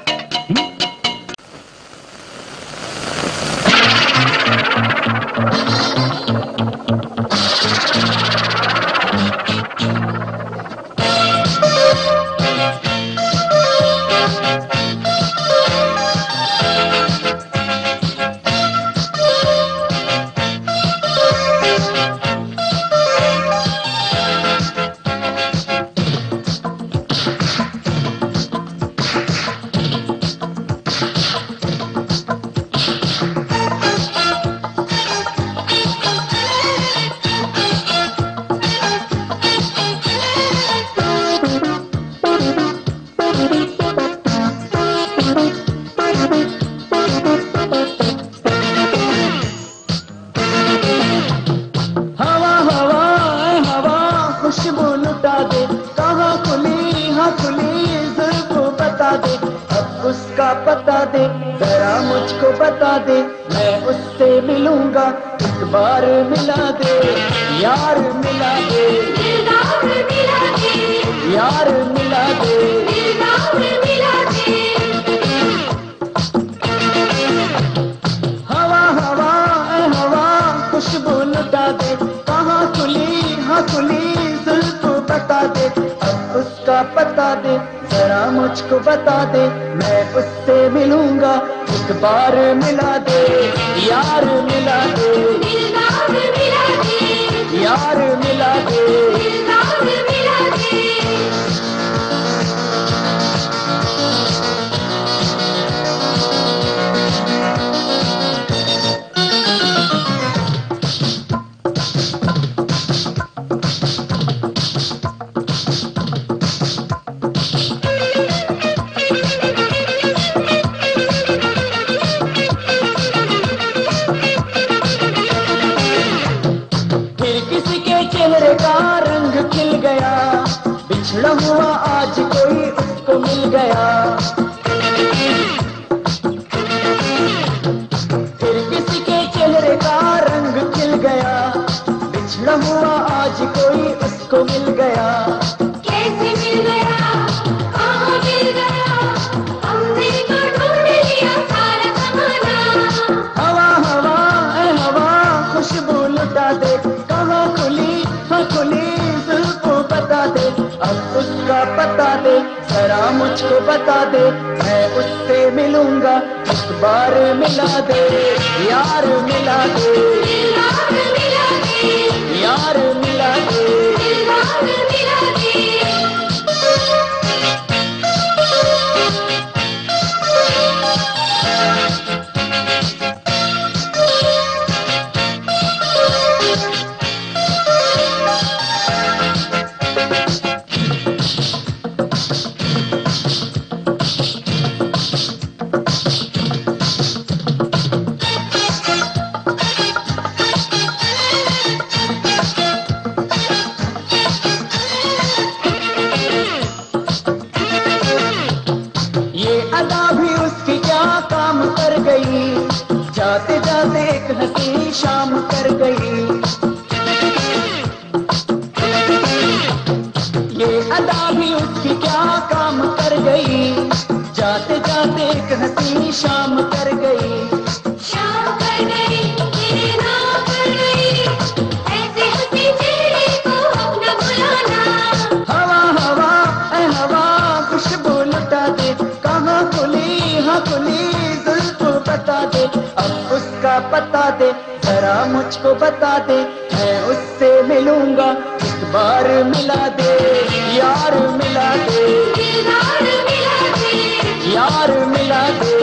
बता दे जरा मुझको बता दे, मैं उससे मिलूंगा, इस बार मिला दे यार, मिला दे यार, मिला दे। बता दे, अब उसका पता दे, जरा मुझको बता दे, मैं उससे मिलूंगा, एक बार मिला दे, यार मिला दे, यार मिला दे। चेहरे का रंग खिल गया, बिछड़ा हुआ आज कोई उसको मिल गया। फिर किसी के चेहरे का रंग खिल गया, बिछड़ा हुआ आज कोई उसको मिल गया। कैसे मिल गया, कहाँ मिल गया, हमने तो ढूंढ लिया सारा ज़माना। हवा हवा ऐ हवा खुशबू लुटा दे, कहाँ खुली खुली जुल्फों बता दे, अब उसका पता दे, जरा मुझको बता दे, मैं उससे मिलूंगा, इस बार मिला दे, यार मिला दे, यार मिला दे। जाते जाते एक हंसी शाम कर गई, ये अदा भी उसकी क्या काम कर गई, जाते जाते एक हंसी शाम कर गई। शाम कर गई, तेरे नाम कर गई, ऐसे हंसी चेहरे को अपना बुलाना। हवा हवा ऐ हवा खुशबू लुटा दे, कहाँ खुली हाँ खुली जुल्फों बता दे, अब उसका पता दे, जरा मुझको बता दे, मैं उससे मिलूंगा, एक बार मिला दे, यार मिला दे, यार मिला दे।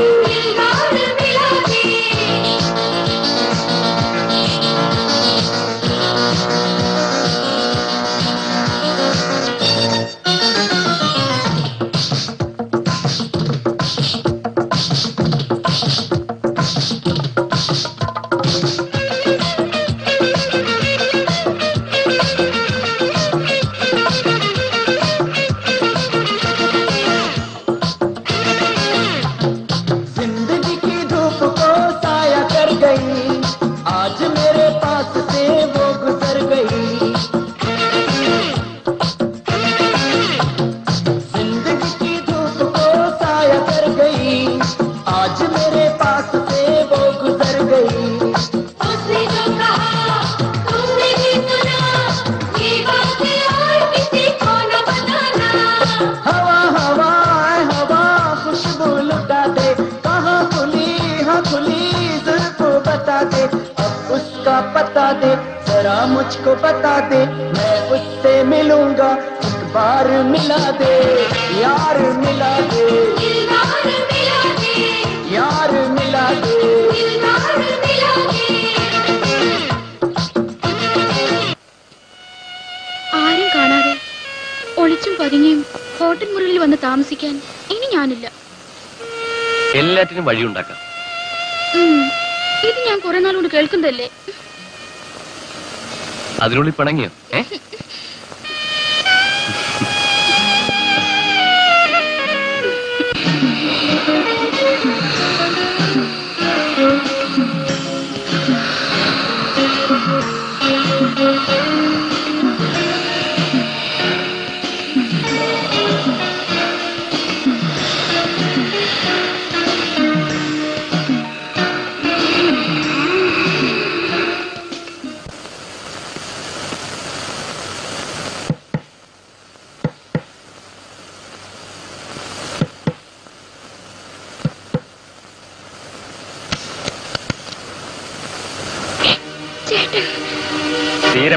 आज मेरे पास से वो गुजर गई, जिंदगी की धूप को साया कर गई, आज मेरे पास से वो गुजर गई। उसने जो कहा तुमने भी सुना, ये बातें और किसी को न बताना। हवा हवा हवा खुशबू लुटा दे, कहाँ खुली हाँ खुली जुल्फों बता दे, अब उसका पता दे, जरा मुझको बता दे, मैं उससे मिलूंगा, एक बार मिला दे, यार मिला दे, यार मिला दे। ആരും കാണാതെ ഒളിച്ചും പതുങ്ങിയും ഹോട്ടൽ മുറിയിൽ വന്ന് താമസിക്കാൻ ഇനി ഞാനില്ല. എല്ലാറ്റിനും വഴിയുണ്ടാക്കാം. ഇത് ഞാൻ കുറെ നാളുകൊണ്ട് കേൾക്കുന്നതല്ലേ. അതിനുള്ളിൽ പിണങ്ങിയോ?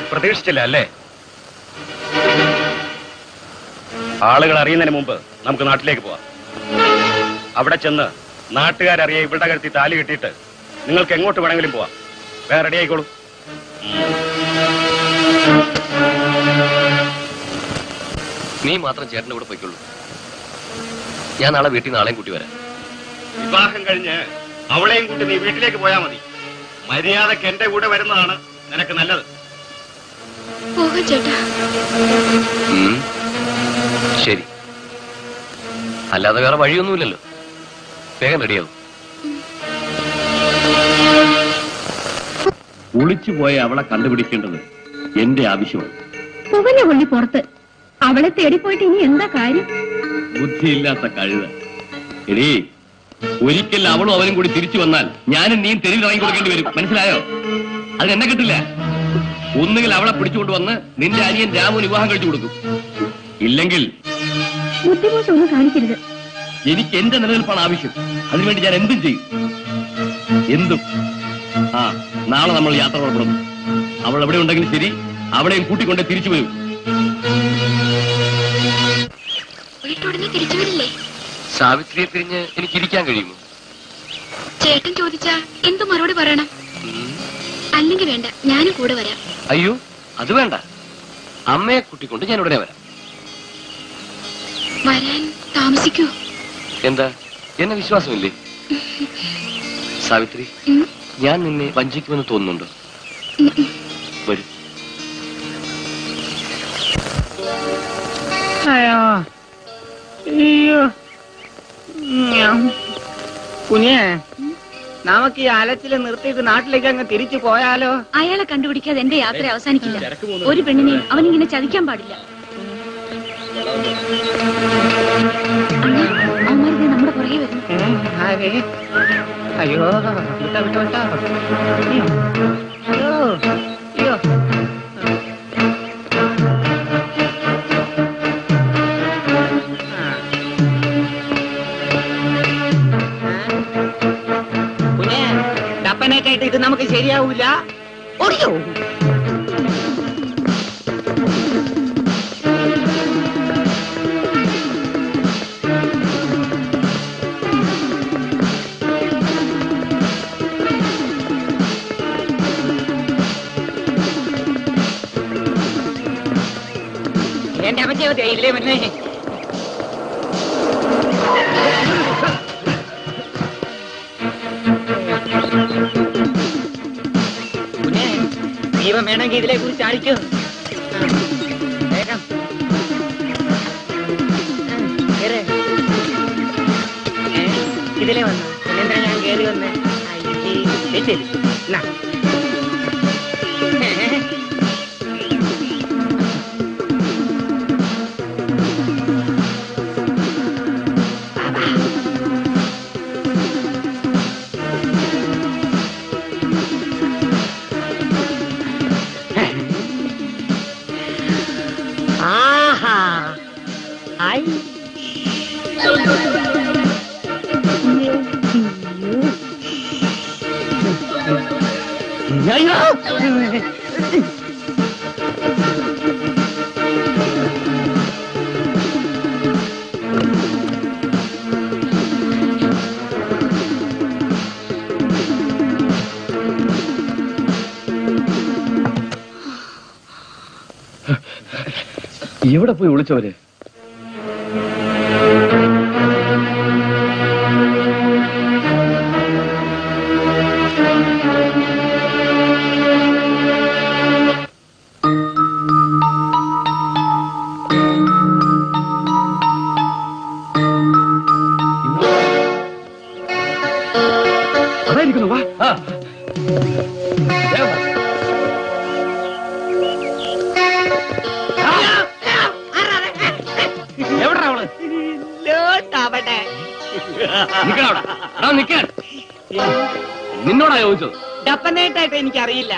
പ്രതീക്ഷിച്ചില്ല അല്ലേ? ആളുകൾ അറിയുന്നതിന് മുമ്പ് നമുക്ക് നാട്ടിലേക്ക് പോവാം. അവിടെ ചെന്ന് നാട്ടുകാരറിയ ഇവളുടെ കരുത്തി താലി കെട്ടിയിട്ട് നിങ്ങൾക്ക് എങ്ങോട്ട് വേണമെങ്കിലും പോവാം. വേറെ റെഡി ആയിക്കോളൂ. നീ മാത്രം ചേട്ടൻ്റെ കൂടെ പോയിക്കോളൂ. ഞാൻ നാളെ വീട്ടിൽ നാളെയും കൂട്ടി വരാം. വിവാഹം കഴിഞ്ഞ് അവളെയും കൂട്ടി നീ വീട്ടിലേക്ക് പോയാ മതി. മര്യാദക്ക് എന്റെ കൂടെ വരുന്നതാണ് നിനക്ക് നല്ലത്. ശരി, അല്ലാതെ വേറെ വഴിയൊന്നുമില്ലല്ലോ. വേഗം റെഡിയാവും. ഒളിച്ചു പോയ അവളെ കണ്ടുപിടിക്കേണ്ടത് എന്റെ ആവശ്യമാണ്. പുകഞ്ഞ കൊള്ളി പുറത്ത്. അവളെ തേടിപ്പോയിട്ട് ഇനി എന്താ കാര്യം? ബുദ്ധിയില്ലാത്ത കഴുത. എടീ, ഒരിക്കൽ അവളും അവനും കൂടി തിരിച്ചു വന്നാൽ ഞാനും നീയും തെരുവിൽ ഇറങ്ങി കൊടുക്കേണ്ടി വരും. മനസ്സിലായോ? അത് എന്നെ കിട്ടില്ല. ഒന്നുകിൽ അവളെ പിടിച്ചുകൊണ്ട് വന്ന് നിന്റെ അനിയൻ രാമുന് വിവാഹം കഴിച്ചു കൊടുക്കും. ഇല്ലെങ്കിൽ ബുദ്ധിമോശം ഒന്നും കാണിക്കരുത്. എനിക്ക് എന്റെ നിലനിൽപ്പാണ് ആവശ്യം. അതിനുവേണ്ടി ഞാൻ എന്തും ചെയ്യും. എന്തും. നാളെ നമ്മൾ യാത്ര പുറപ്പെടുന്നു. അവൾ എവിടെ ഉണ്ടെങ്കിലും ശരി, അവളെയും കൂട്ടിക്കൊണ്ട് തിരിച്ചു വരും. വീട്ടുടനെ തിരിച്ചു വരില്ലേ? സാവിത്രിയെ തിരിഞ്ഞ് എനിക്ക് ഇരിക്കാൻ കഴിയുമോ? ചേട്ടൻ ചോദിച്ചാ എന്തു മറുപടി പറയണം? അല്ലെങ്കിൽ വേണ്ട, ഞാനും കൂടെ വരാം. അയ്യോ, അത് വേണ്ട. അമ്മയെ കൂട്ടിക്കൊണ്ട് ഞാൻ ഉടനെ വരാം. വരാൻ താമസിക്കൂ? എന്താ, എന്നെ വിശ്വാസമില്ലേ? സാവിത്രി, ഞാൻ നിന്നെ വഞ്ചിക്കുമെന്ന് തോന്നുന്നുണ്ടോ? വരൂ. കുഞ്ഞേ, നമുക്ക് ഈ അലച്ചില് നിർത്തിയിട്ട് നാട്ടിലേക്ക് അങ്ങ് തിരിച്ചു പോയാലോ? അയാളെ കണ്ടുപിടിക്കാതെ എന്റെ യാത്ര അവസാനിക്കില്ല. ഒരു പെണ്ണിനെയും അവനിങ്ങനെ ചതിക്കാൻ പാടില്ല. അവന്മാരുടെ നമ്മുടെ പുറകെ വരുന്നു. അയ്യോ, വിട്ടോ വിട്ടോ വിട്ടോ. അയ്യോ അയ്യോ. കുഞ്ഞേ, ഡപ്പനേക്കായിട്ട് ഇത് നമുക്ക് ശരിയാവൂല. ഓടിയോ? എന്റെ അമ്മച്ചേ ഇല്ലേ മറ്റേ ദീപം വേണമെങ്കിൽ ഇതിലെ കുറിച്ച് ചാടിക്കും. വേഗം ഇതിലെ വന്നു. പിന്നെന്താ ഞാൻ കേറി വന്നേ? ശരി. എവിടെ പോയി വിളിച്ചവര്? അതായിരിക്കുന്നു. വാ. നിന്നോടാ ചോദിച്ചത്? ഡപ്പനേട്ടായിട്ട് എനിക്കറിയില്ല.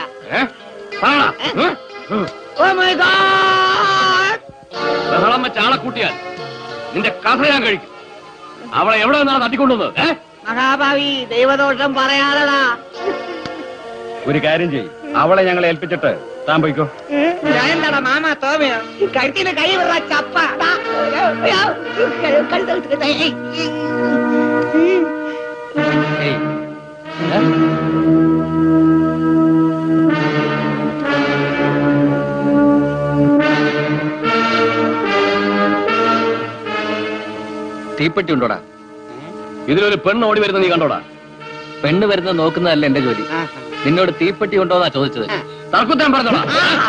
ബഹളം വെച്ച് ആളെ കൂട്ടിയാൽ നിന്റെ കഥ ഞാൻ കഴിക്കും. അവളെ എവിടെ നിന്നാണ് തട്ടിക്കൊണ്ടുവന്നത്? മഹാഭാവി, ദൈവദോഷം പറയാതെടാ. ഒരു കാര്യം ചെയ്യും, അവളെ ഞങ്ങളെ ഏൽപ്പിച്ചിട്ട് താൻ പോയിക്കോ. ഞാൻ എന്താടാ മാമാ തോമയോ? കഴുത്തിന് കൈ വിട ചപ്പ. തീപ്പെട്ടി ഉണ്ടോടാ? ഇതിലൊരു പെണ്ണ് ഓടി വരുന്ന നീ കണ്ടോടാ? പെണ്ണ് വരുന്നത് നോക്കുന്നതല്ല എന്റെ ജോലി. നിന്നോട് തീപ്പെട്ടി ഉണ്ടോന്നാ ചോദിച്ചത്. തർക്കുത്തരം പറഞ്ഞോടാ.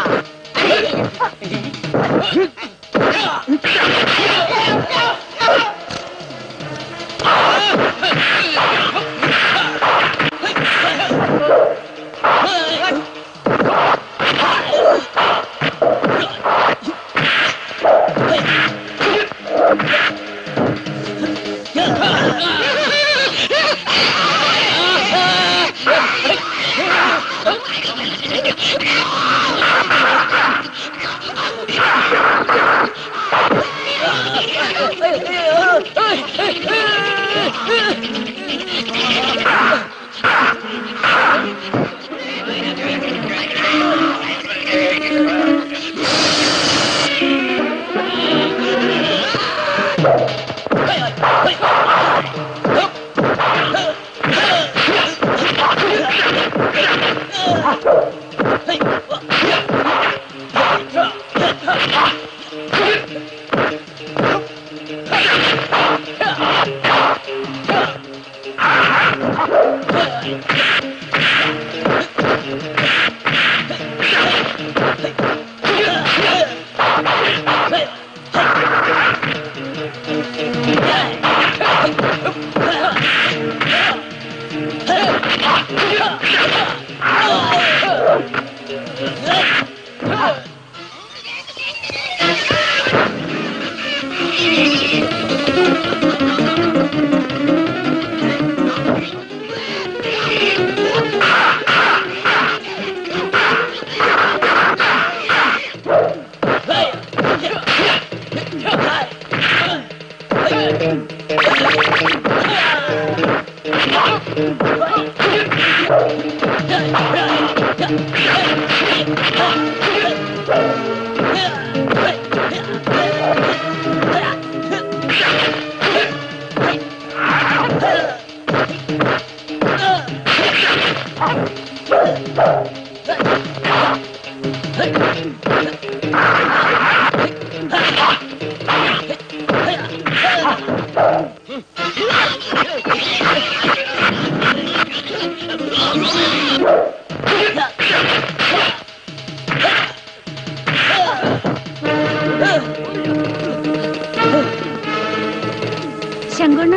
ശങ്കോണ്ണ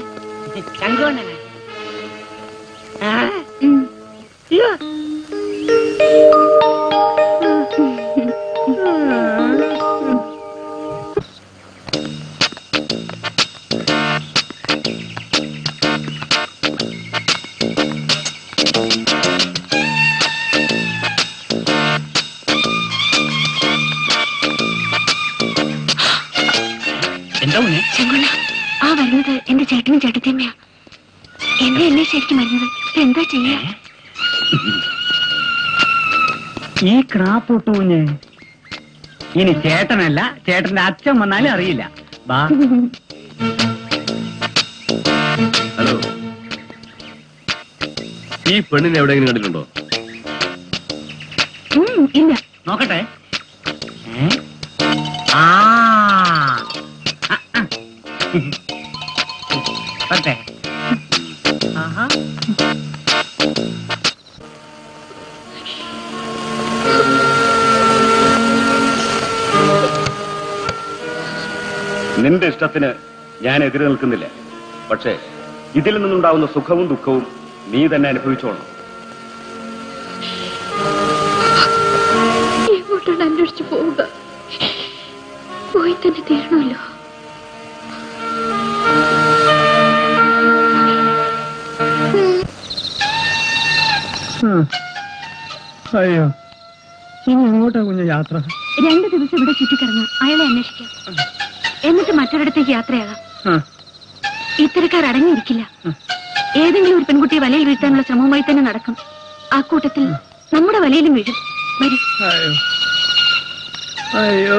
ശങ്കോണ്ണ എന്താ മോനെ? ശങ്കോണ്ണ, ആ വരുന്നത് എന്റെ ചേട്ടനും ചേട്ടത്തിയമ്മയാ. എന്നെ ശരിക്കും വരുന്നത്. എന്താ ചെയ്യാ? ഈ ക്രാപ്പൊട്ടു കുഞ്ഞ് ഇനി ചേട്ടനല്ല, ചേട്ടന്റെ അച്ഛൻ വന്നാലും അറിയില്ല. ബാ. ഹലോ, ഈ പെണ്ണിനെ എവിടെയെങ്കിലും കണ്ടിട്ടുണ്ടോ? ഇല്ല. നോക്കട്ടെ. പറ്റേ. ആഹാ. നിന്റെ ഇഷ്ടത്തിന് ഞാൻ എതിര് നിൽക്കുന്നില്ല. പക്ഷേ ഇതിൽ നിന്നുണ്ടാവുന്ന സുഖവും ദുഃഖവും നീ തന്നെ അനുഭവിച്ചോളണം. എങ്ങോട്ടാണ് അന്വേഷിച്ചു പോവുക? പോയി തന്നെ തീരണമല്ലോ. അയ്യോ, ഇനി എങ്ങോട്ടാ കുഞ്ഞ് യാത്ര? 2 ദിവസം ഇവിടെ ചുറ്റിക്കിടന്ന് അയാളെ അന്വേഷിക്കാം. എന്നിട്ട് മറ്റൊരിടത്തേക്ക് യാത്രയാകാം. ഇത്തരക്കാർ അടങ്ങിയിരിക്കില്ല. ഏതെങ്കിലും ഒരു പെൺകുട്ടിയെ വലയിൽ വീഴ്ത്താനുള്ള ശ്രമവുമായി തന്നെ നടക്കും. ആ കൂട്ടത്തിൽ നമ്മുടെ വലയിലും വീഴും. വരും. അയ്യോ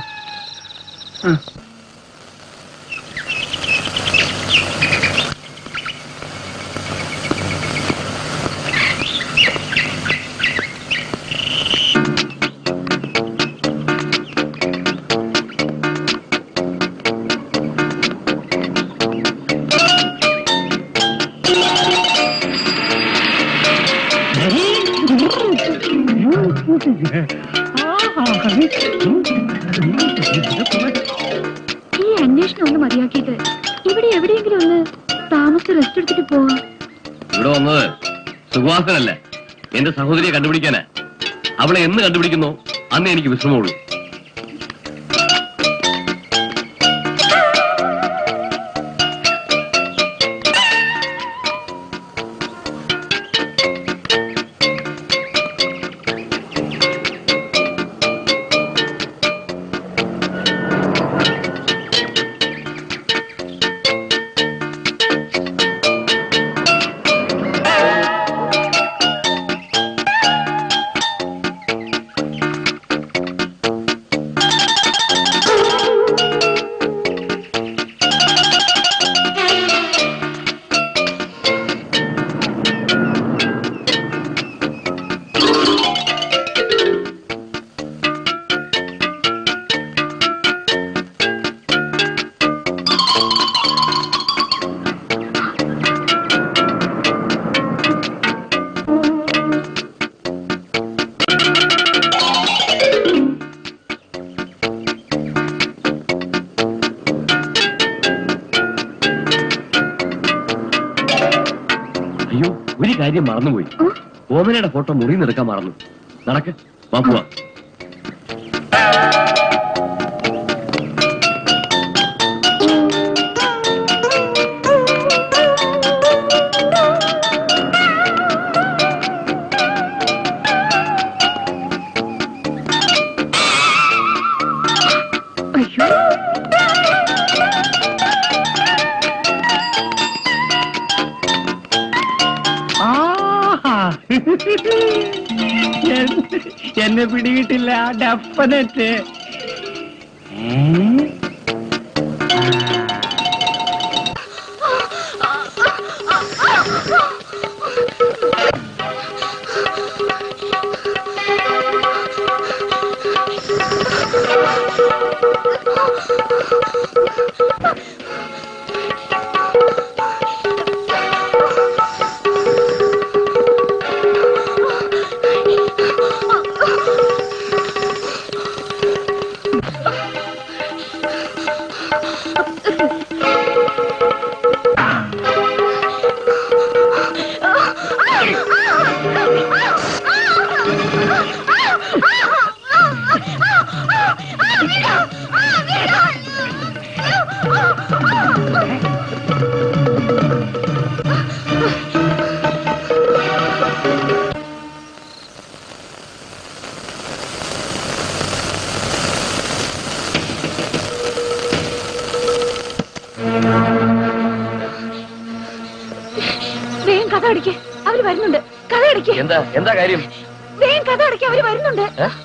ഈ അന്വേഷണം ഒന്ന് മതിയാക്കിയിട്ട് ഇവിടെ എവിടെയെങ്കിലും ഒന്ന് താമസിച്ച് റെസ്റ്റ് എടുത്തിട്ട് പോവാം. ഇവിടെ വന്നത് സുഖവാസനല്ല, എന്റെ സഹോദരിയെ കണ്ടുപിടിക്കാനാ. അവളെ എന്ന് കണ്ടുപിടിക്കുന്നോ അന്ന് എനിക്ക് വിശ്രമമുള്ളൂ. അയ്യോ, ഒരു കാര്യം മറന്നുപോയി. ഓമനയുടെ ഫോട്ടോ മുറിയിൽ നിന്ന് എടുക്കാൻ മറന്നു. നടക്ക്, വാ പോവാ. എന്നെ പിടികിട്ടില്ല, ഡെഫിനറ്റ്. വേഗം കഥ അടയ്ക്ക്, അവര് വരുന്നുണ്ട്. കഥ അടയ്ക്ക്. എന്താ കാര്യം? വേഗം കഥ അടയ്ക്ക്, അവര് വരുന്നുണ്ട്.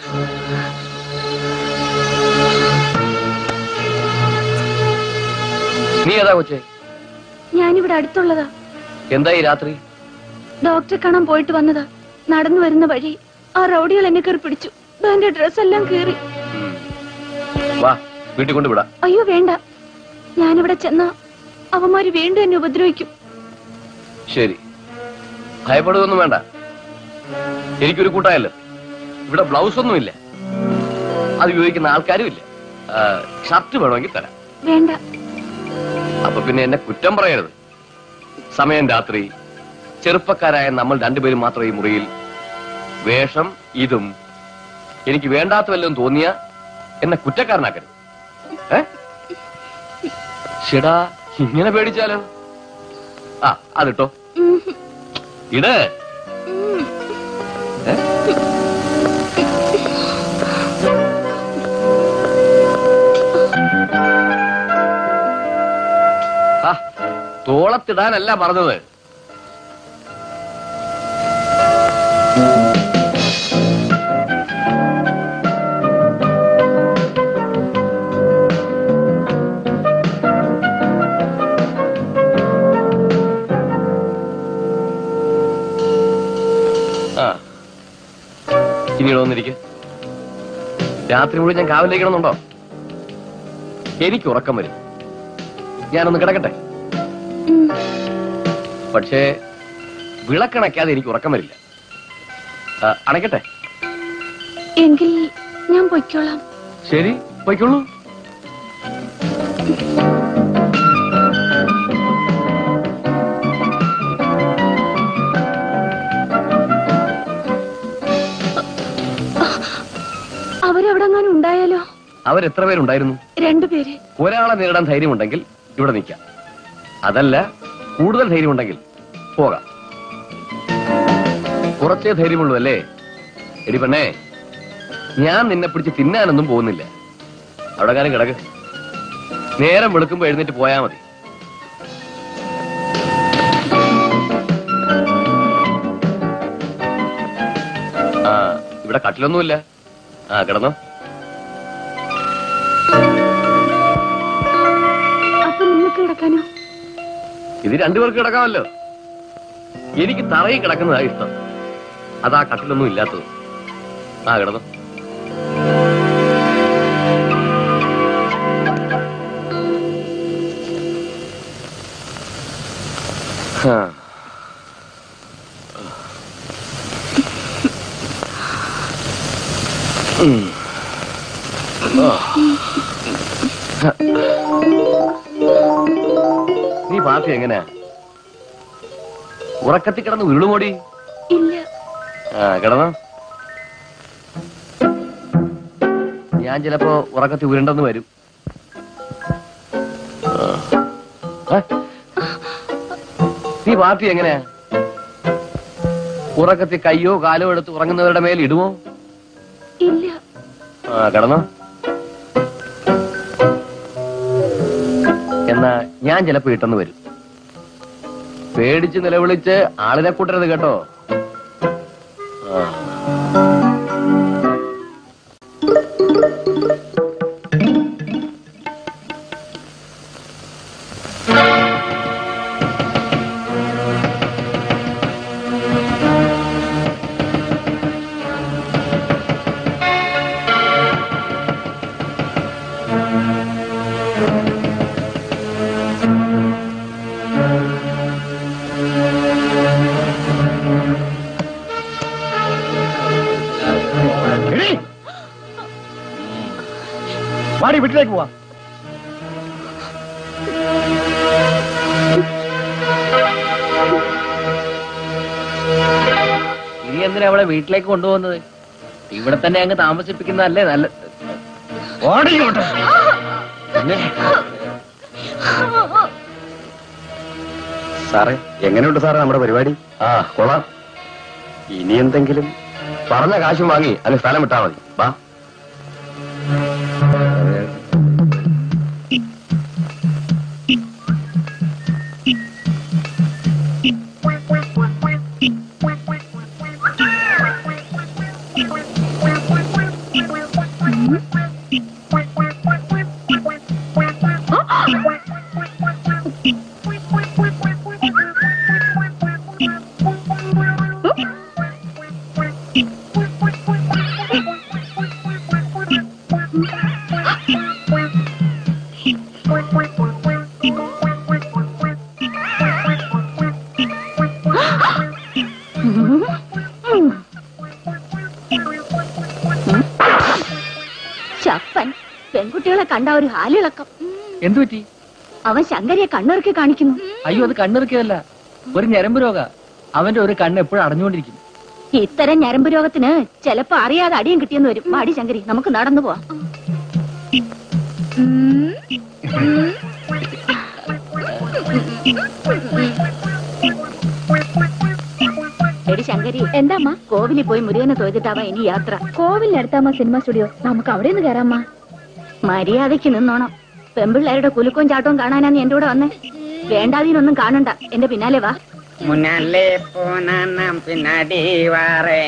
നീ ഏതാ കൊച്ചേ? ഞാനിവിടെ അടുത്തുള്ളതാ. എന്താ ഈ രാത്രി? ഡോക്ടറെ കാണാൻ പോയിട്ട് വന്നതാ. നടന്നു വരുന്ന വഴി ആ റൗഡികൾ എന്നെ കയറി പിടിച്ചു. എന്റെ ഡ്രസ് എല്ലാം കീറി. വാ, വീട്ടിൽ കൊണ്ടുവിടാ. അയ്യോ വേണ്ട, ഞാനിവിടെ ചെന്നാ അവന്മാര് വീണ്ടും എന്നെ ഉപദ്രവിക്കും. ശരി, ഭയപ്പെടുകയൊന്നും വേണ്ട. എനിക്കൊരു കൂട്ടായല്ലോ. ഇവിടെ ബ്ലൗസ് ഒന്നുമില്ല, അത് ഉപയോഗിക്കുന്ന ആൾക്കാരും ഇല്ല. ഷർട്ട് വേണമെങ്കിൽ തരാം. വേണ്ട. അപ്പൊ പിന്നെ എന്നെ കുറ്റം പറയരുത്. സമയം രാത്രി, ചെറുപ്പക്കാരായ നമ്മൾ രണ്ടുപേരും മാത്രം ഈ മുറിയിൽ. വേഷം ഇതും. എനിക്ക് വേണ്ടാത്ത വല്ലതും തോന്നിയ എന്നെ കുറ്റക്കാരനാക്കരുത്. ശടാ, ഇങ്ങനെ പേടിച്ചാലോ? അതിട്ടോ ഇട്. തോളത്തിടാനല്ല പറഞ്ഞത്. ഇനി ഇവിടെ വന്നിരിക്കുക. രാത്രി മുഴുവൻ ഞാൻ കാവലിരിക്കണമെന്നുണ്ടോ? എനിക്ക് ഉറക്കം വരും. ഞാനൊന്ന് കിടക്കട്ടെ. പക്ഷേ വിളക്കണക്കാതെ എനിക്ക് ഉറക്കം വരില്ല. അണയ്ക്കട്ടെ? എങ്കിൽ ഞാൻ പൊയ്ക്കോളാം. ശരി, പൊയ്ക്കോളൂ. അവരെവിടെങ്ങാനും ഉണ്ടായാലോ? അവരെത്ര പേരുണ്ടായിരുന്നു? 2 പേര്. ഒരാളെ നേരിടാൻ ധൈര്യമുണ്ടെങ്കിൽ ഇവിടെ നിൽക്കാം. അതല്ല, കൂടുതൽ ധൈര്യമുണ്ടെങ്കിൽ പോകാം. കുറച്ചേ ധൈര്യമുള്ളൂ അല്ലേ? എടി പെണ്ണേ, ഞാൻ നിന്നെ പിടിച്ച് തിന്നാനൊന്നും പോകുന്നില്ല. അവിടെ കാര്യം കിടക്ക്. നേരം വെളുക്കുമ്പോ എഴുന്നേറ്റ് പോയാ മതി. ഇവിടെ കട്ടിലൊന്നുമില്ല. കിടന്നോ. അപ്പൊ നിങ്ങൾക്ക് കിടക്കാനോ? ഇത് 2 പേർക്ക് കിടക്കാമല്ലോ. എനിക്ക് തറയിൽ കിടക്കുന്നതാ ഇഷ്ടം. അതാ കട്ടിലൊന്നും ഇല്ലാത്തത്. കിടന്നോ. നീ പാർട്ടി എങ്ങനെയാ? ഉറക്കത്തിൽ കിടന്ന് ഉരുളുമോടി? ഇല്ല. കിടന്നോ. ഞാൻ ചിലപ്പോ ഉറക്കത്തിൽ ഉരുണ്ടെന്ന് വരും. നീ പാർട്ടി എങ്ങനെയാ? ഉറക്കത്തിൽ കയ്യോ കാലോ എടുത്ത് ഉറങ്ങുന്നവരുടെ മേൽ ഇടുമോ? ഇല്ല. കിടന്നോ. എന്നാ ഞാൻ ചിലപ്പോ ഇട്ടെന്ന് വരും. പേടിച്ച് നിലവിളിച്ച് ആളിനെ കൂട്ടരുത് കേട്ടോ. വാടി, വീട്ടിലേക്ക് പോവാ. ഇനി എന്തിനാ അവളെ വീട്ടിലേക്ക് കൊണ്ടുപോകുന്നത്? ഇവിടെ തന്നെ അങ്ങ് താമസിപ്പിക്കുന്നതല്ലേ നല്ല. സാറേ, എങ്ങനെയുണ്ട് സാറേ നമ്മുടെ പരിപാടി? കൊള്ളാം. ഇനി എന്തെങ്കിലും പറഞ്ഞ കാശും വാങ്ങി അങ്ങ് സ്ഥലം വിട്ടാ മതി. വാ. ചപ്പൻ പെൺകുട്ടികളെ കണ്ട ഒരു ഹാലിളക്കം. എന്തു പറ്റി? അവൻ ശങ്കരിയെ കണ്ണിറക്കി കാണിക്കുന്നു. അയ്യോ, അത് കണ്ണിറുക്കിയതല്ല, ഒരു ഞരമ്പ് രോഗ. അവന്റെ ഒരു കണ്ണ് എപ്പോഴും അടഞ്ഞുകൊണ്ടിരിക്കും. ഇത്തരം ഞരമ്പ് രോഗത്തിന് ചിലപ്പോ അറിയാതെ അടിയും കിട്ടിയെന്ന് വരും. വാടി ശങ്കരി, നമുക്ക് നടന്നു പോവാം. എടി ശങ്കരി, എന്താമ്മ? കോവിലിൽ പോയി മുരുകനെ തൊഴുതിട്ടാവാ ഇനി യാത്ര. കോവിലിനടുത്താമ്മ സിനിമ സ്റ്റുഡിയോ, നമുക്ക് അവിടെ നിന്ന് കയറാമ്മ. മര്യാദയ്ക്ക് നിന്നോണം. പെമ്പിള്ളേരുടെ കുലുക്കവും ചാട്ടവും കാണാനാന്ന് എന്റെ കൂടെ വന്നേ. വേണ്ടാതീനൊന്നും കാണണ്ട, എന്റെ പിന്നാലെ വാ. മുന്നാലെ പോനാ പിന്നാടി വാറേ.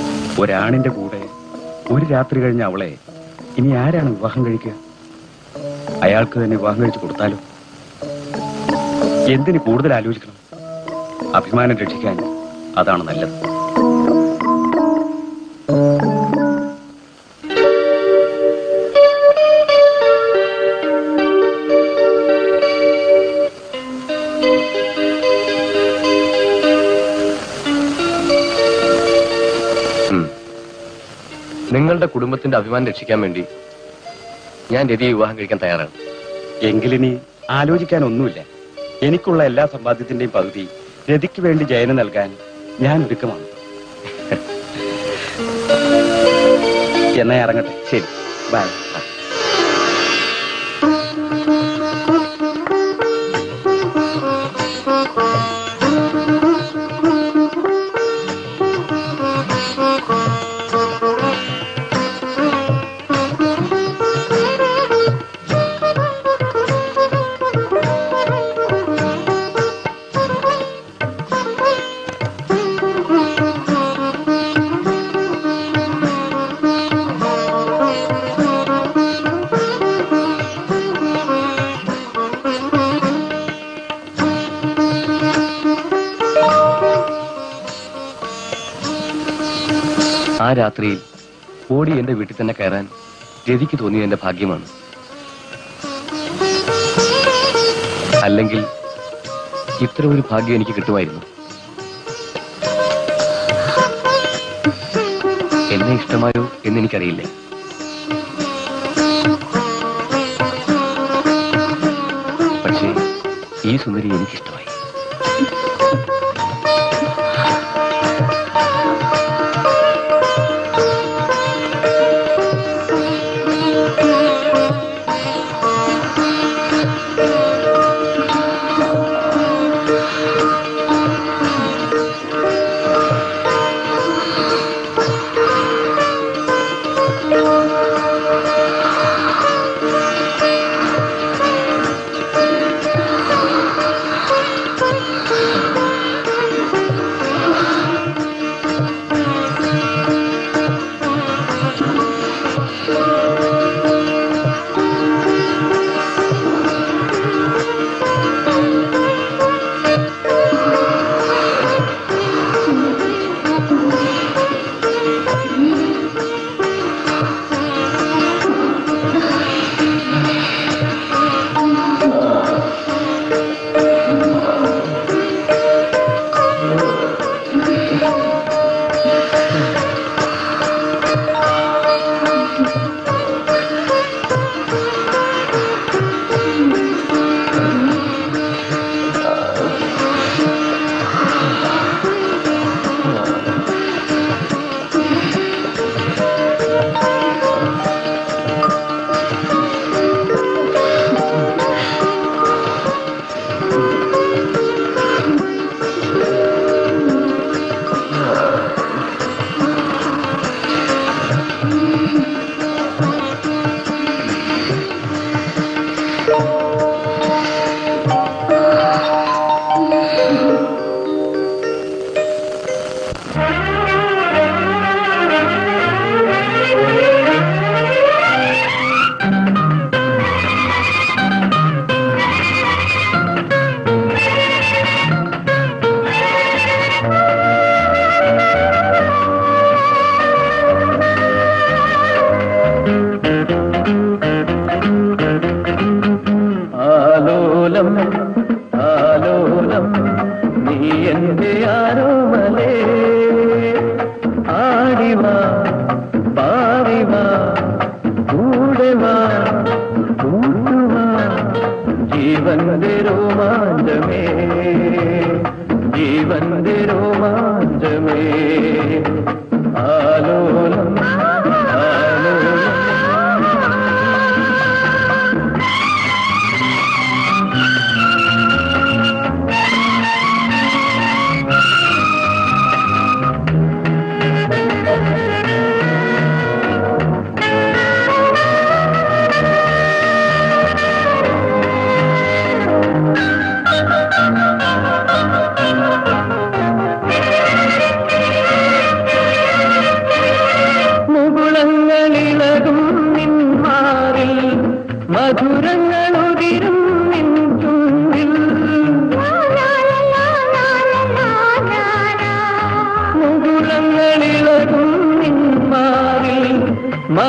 ഒരാണിന്റെ കൂടെ ഒരു രാത്രി കഴിഞ്ഞ അവളെ ഇനി ആരാണ് വിവാഹം കഴിക്കുക? അയാൾക്ക് തന്നെ വിവാഹം കഴിച്ചു കൊടുത്താലോ? എന്തിന് കൂടുതൽ ആലോചിക്കണം? അഭിമാനം രക്ഷിക്കാൻ അതാണ് നല്ലത്. നിങ്ങളുടെ കുടുംബത്തിന്റെ അഭിമാനം രക്ഷിക്കാൻ വേണ്ടി ഞാൻ രതിയെ വിവാഹം കഴിക്കാൻ തയ്യാറാണ്. എങ്കിലിനി ആലോചിക്കാനൊന്നുമില്ല. എനിക്കുള്ള എല്ലാ സമ്പാദ്യത്തിന്റെയും പകുതി രതിക്ക് വേണ്ടി ജയന് നൽകാൻ ഞാൻ ഒരുക്കമാണ്. എന്നാ ഇറങ്ങട്ടെ. ശരി, ബൈ. ആ രാത്രിയിൽ ഓടി എന്റെ വീട്ടിൽ തന്നെ കയറാൻ രതിക്ക് തോന്നിയത് എന്റെ ഭാഗ്യമാണ്. അല്ലെങ്കിൽ ഇത്ര ഒരു ഭാഗ്യം എനിക്ക് കിട്ടുമായിരുന്നു. എന്നെ ഇഷ്ടമായോ എന്നെനിക്കറിയില്ല. പക്ഷേ ഈ സുന്ദരി എനിക്കിഷ്ടമായി.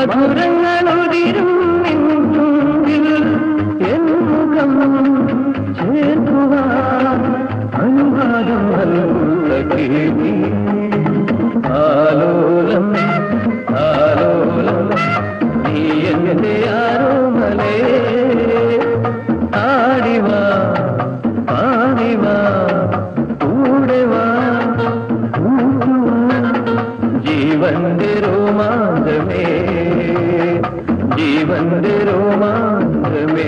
മധുരങ്ങളുതിരും ചുണ്ടിൽ എൻ മുഖം ചേർക്കുവാൻ അനുവാദം നൽകി ആലോലം ആലോലം നീ എന്റെ ആരോമലേ ആടിവാ പാടിവാ കൂടെവാ ജീവന്റെ രോമാഞ്ചമേ ജീവന്റെ രോമാഞ്ചമേ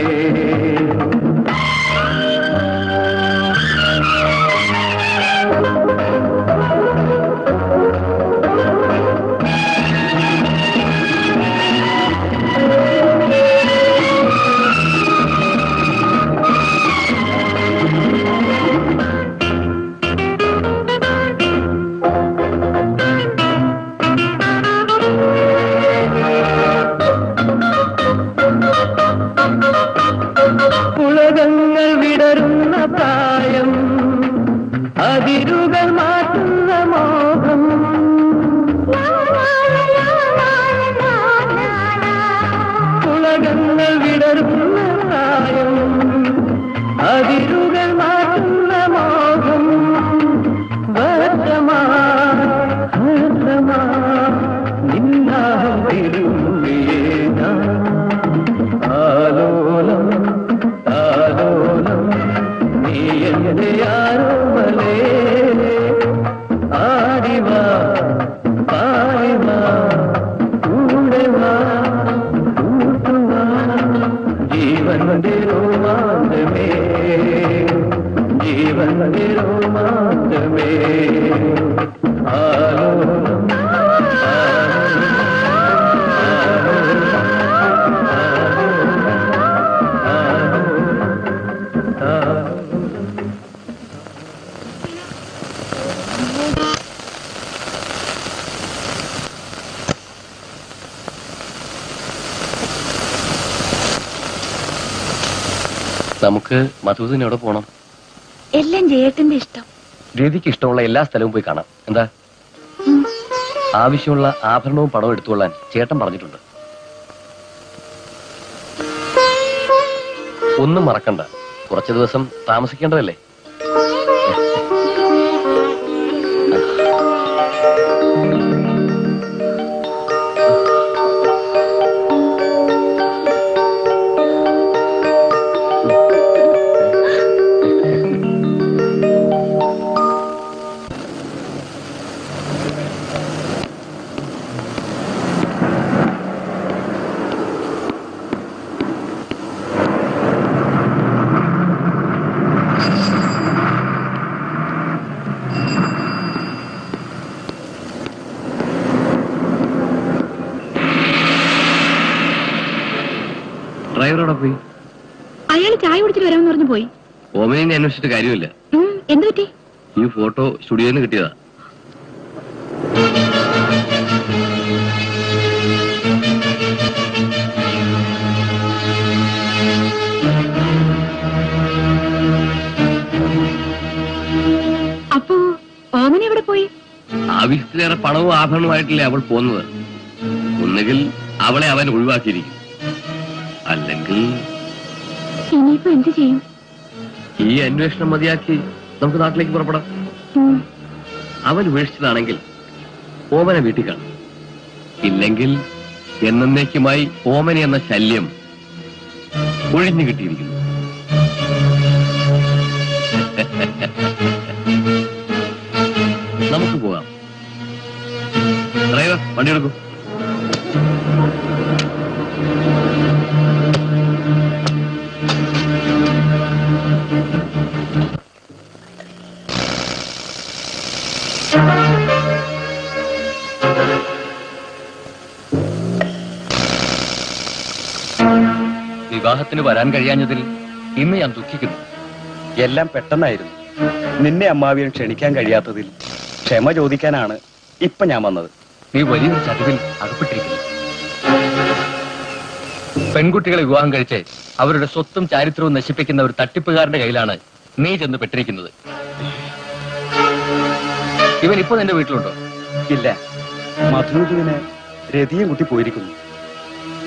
ഉലകങ്ങൾ വിടരുന്ന പ്രായം അതിരുകൾ മാറ്റുന്ന മോഹം ഉലകങ്ങൾ വിടരുന്ന പ്രായം അതിരുകൾ മാറ്റുന്ന മോഹം വർഷമാ ഹർഷമാ നിന്നാഹം തിരുമ്പിയേ ആലോലം ആലോലം നീ എന്റെ ആരോമലേ ആടിവാ പാടിവാ കൂടെവാ കൂട്ടുവാ ജീവന്റെ രോമാഞ്ചമേ ജീവന്റെ രോമാഞ്ചമേ ആലോലം നമുക്ക് മധുവിന് എവിടെ പോണം? എല്ലാം ജയേട്ടന്റെ ഇഷ്ടം. രീതിക്ക് ഇഷ്ടമുള്ള എല്ലാ സ്ഥലവും പോയി കാണാം. എന്താ? ആവശ്യമുള്ള ആഭരണവും പണവും എടുത്തുകൊള്ളാൻ ചേട്ടൻ പറഞ്ഞിട്ടുണ്ട്. ഒന്നും മറക്കണ്ട, കുറച്ചു ദിവസം താമസിക്കേണ്ടതല്ലേ? ഡ്രൈവറോടെ പോയി? അയാൾ ചായ കുടിച്ചിട്ട് വരാമെന്ന് പറഞ്ഞു പോയി. ഓമനെ അന്വേഷിച്ചിട്ട് കാര്യമില്ല. എന്ത് പറ്റി? ഈ ഫോട്ടോ സ്റ്റുഡിയോയിൽ നിന്ന് കിട്ടിയതാ. അപ്പോ ഓമന എവിടെ പോയി? ആവശ്യത്തിലേറെ പണവും ആഭരണവുമായിട്ടില്ലേ അവൾ പോകുന്നത്. ഒന്നുകിൽ അവളെ അവൻ ഒഴിവാക്കിയിരിക്കും, അല്ലെങ്കിൽ ഇനിയിപ്പോ എന്ത് ചെയ്യും? ഈ അന്വേഷണം മതിയാക്കി നമുക്ക് നാട്ടിലേക്ക് പുറപ്പെടാം. അവൻ ഉപേക്ഷിച്ചതാണെങ്കിൽ ഓമന വീട്ടിൽ കാണും, ഇല്ലെങ്കിൽ എന്നേക്കുമായി ഓമന എന്ന ശല്യം ഒഴിഞ്ഞു കിട്ടിയിരിക്കുന്നു. നമുക്ക് പോകാം. ഡ്രൈവർ വണ്ടി എടുക്കൂ. വിവാഹത്തിന് വരാൻ കഴിയാഞ്ഞതിൽ ഇന്ന് ഞാൻ ദുഃഖിക്കുന്നു. എല്ലാം പെട്ടെന്നായിരുന്നു. നിന്നെ അമ്മാവിയെ ക്ഷണിക്കാൻ കഴിയാത്തതിൽ ക്ഷമ ചോദിക്കാനാണ് ഇപ്പൊ ഞാൻ വന്നത്. നീ വലിയൊരു ചതിവിൽ അകപ്പെട്ടിരിക്കുന്നു. പെൺകുട്ടികളെ വിവാഹം കഴിച്ച് അവരുടെ സ്വത്തും ചാരിത്രവും നശിപ്പിക്കുന്ന ഒരു തട്ടിപ്പുകാരന്റെ കയ്യിലാണ് നീ ചെന്ന് പെട്ടിരിക്കുന്നത്. ഇവൻ ഇപ്പൊ നിന്റെ വീട്ടിലുണ്ടോ? ഇല്ല, മധുവിനെ രതിയെ കുട്ടി പോയിരിക്കുന്നു.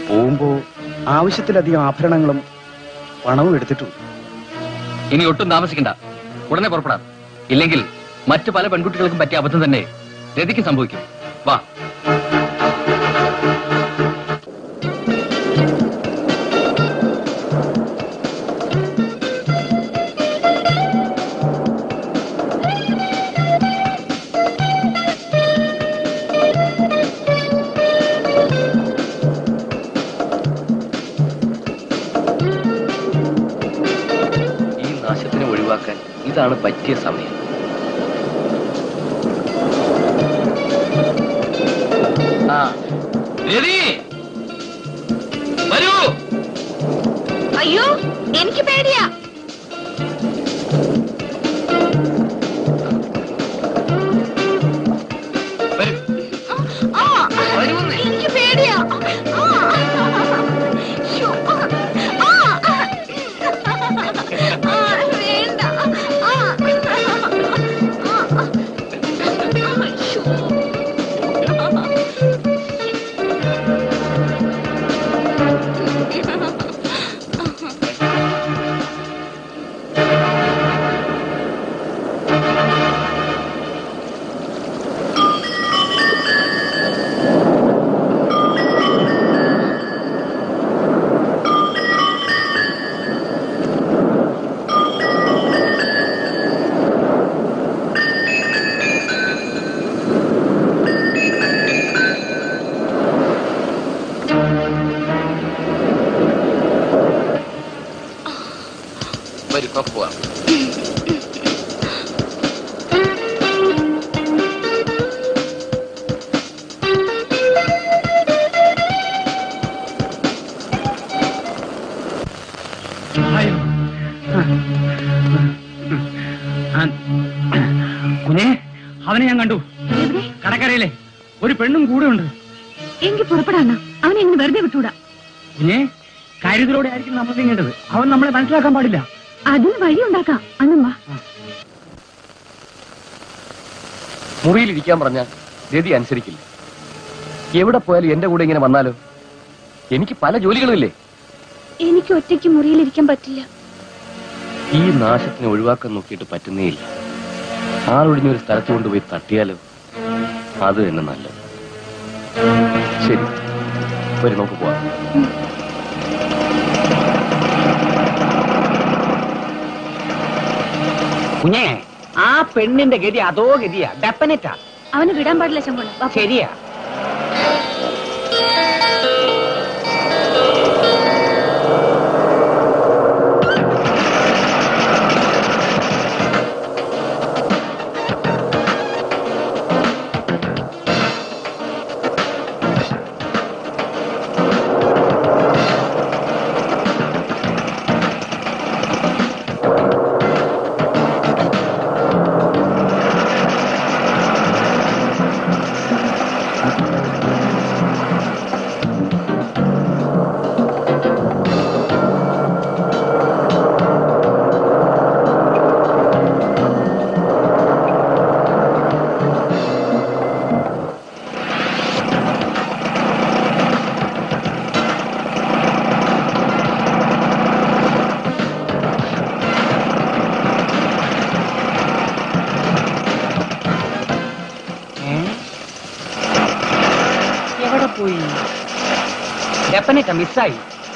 പോകുമ്പോ ആവശ്യത്തിലധികം ആഭരണങ്ങളും പണവും എടുത്തിട്ടുണ്ട്. ഇനി ഒട്ടും താമസിക്കണ്ട, ഉടനെ പുറപ്പെടാം. ഇല്ലെങ്കിൽ മറ്റു പല പെൺകുട്ടികൾക്കും പറ്റിയ അബദ്ധം തന്നെ രതിക്ക് സംഭവിക്കും. വാ. ഇതാണ് പറ്റിയ സമയം. വരൂ. അയ്യോ, എനിക്ക് പേടിയാ. എനിക്ക് പേടിയാ. പോവാം. കുഞ്ഞെ, അവനെ ഞാൻ കണ്ടു. കടക്കരയിലെ ഒരു പെണ്ണും കൂടെ ഉണ്ട്. എങ്കിൽ പുറപ്പെടാന്ന. അവനെ എങ്ങനെ വെറുതെ വിട്ടൂടാ. കുഞ്ഞെ, കാര്യത്തിലൂടെ ആയിരിക്കും നമ്മൾ നീങ്ങേണ്ടത്. അവൻ നമ്മളെ മനസ്സിലാക്കാൻ പാടില്ല. അതിന് വഴി ഉണ്ടാക്കാം. അന്നമ്മ മുറിയിലിരിക്കാൻ പറഞ്ഞാൽ രതി അനുസരിക്കില്ല. എവിടെ പോയാലും എന്റെ കൂടെ ഇങ്ങനെ വന്നാലോ? എനിക്ക് പല ജോലികളുമില്ലേ. എനിക്ക് ഒറ്റയ്ക്ക് മുറിയിലിരിക്കാൻ പറ്റില്ല. ഈ നാശത്തിനെ ഒഴിവാക്കാൻ നോക്കിയിട്ട് പറ്റുന്നേയില്ല. ആളൊഴിഞ്ഞൊരു സ്ഥലത്ത് കൊണ്ടുപോയി തട്ടിയാലോ? അത് തന്നെ നല്ലത്. ശരി, വരി, നമുക്ക് പോവാം. കുഞ്ഞേ, ആ പെണ്ണിന്റെ ഗതി അതോ ഗതിയാ, ഡെപ്പനറ്റാ. അവന് വിടാൻ പാടില്ല ശമ്പളം. ശരിയാ. ഡെപ്പനറ്റാ, മിസ്സായി.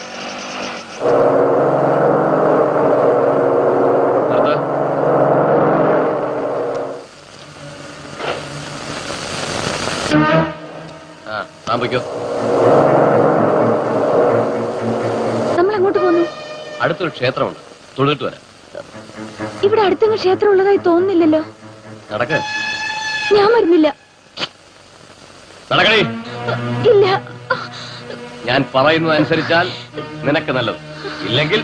നമ്മൾ അങ്ങോട്ട് പോന്നു. അടുത്തൊരു ക്ഷേത്രമുണ്ട്, തൊഴുതിട്ട് വരാം. ഇവിടെ അടുത്തെങ്കിലും ക്ഷേത്രം ഉള്ളതായി തോന്നുന്നില്ലല്ലോ. നടക്ക. ഞാൻ വരുന്നില്ല. നടക്കണേ. ഇല്ല. ഞാൻ പറയുന്നതനുസരിച്ചാൽ നിനക്ക് നല്ലത്. ഇല്ലെങ്കിൽ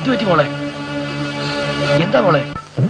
എന്തുപറ്റി മോളെ? എന്താ മോളെ?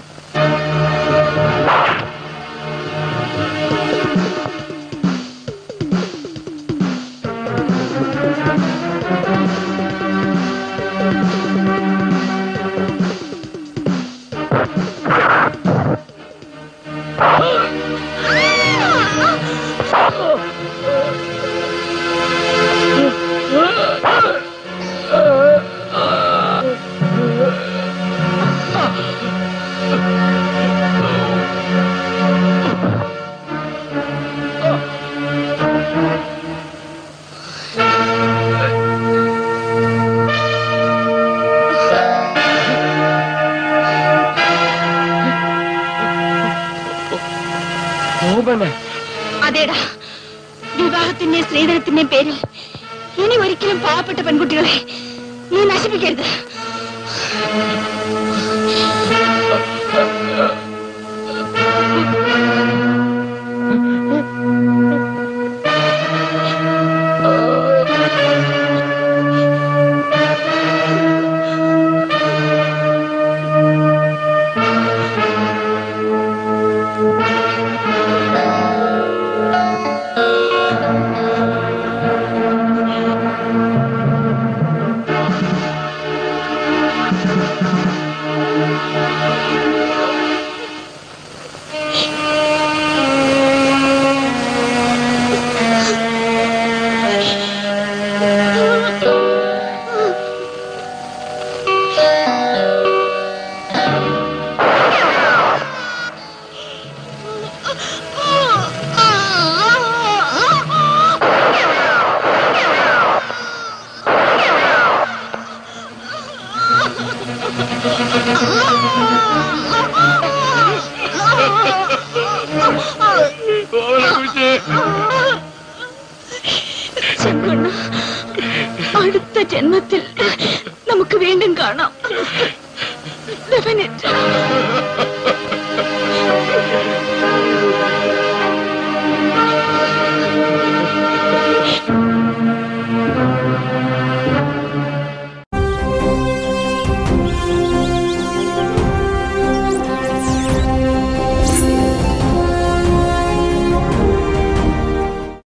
അതേടാ, വിവാഹത്തിന്റെ സ്ത്രീധനത്തിന്റെ പേരിൽ ഇനി ഒരിക്കലും പാവപ്പെട്ട പെൺകുട്ടികളെ നീ നശിപ്പിക്കരുത്. അടുത്ത ജന്മത്തിൽ നമുക്ക് വീണ്ടും കാണാം.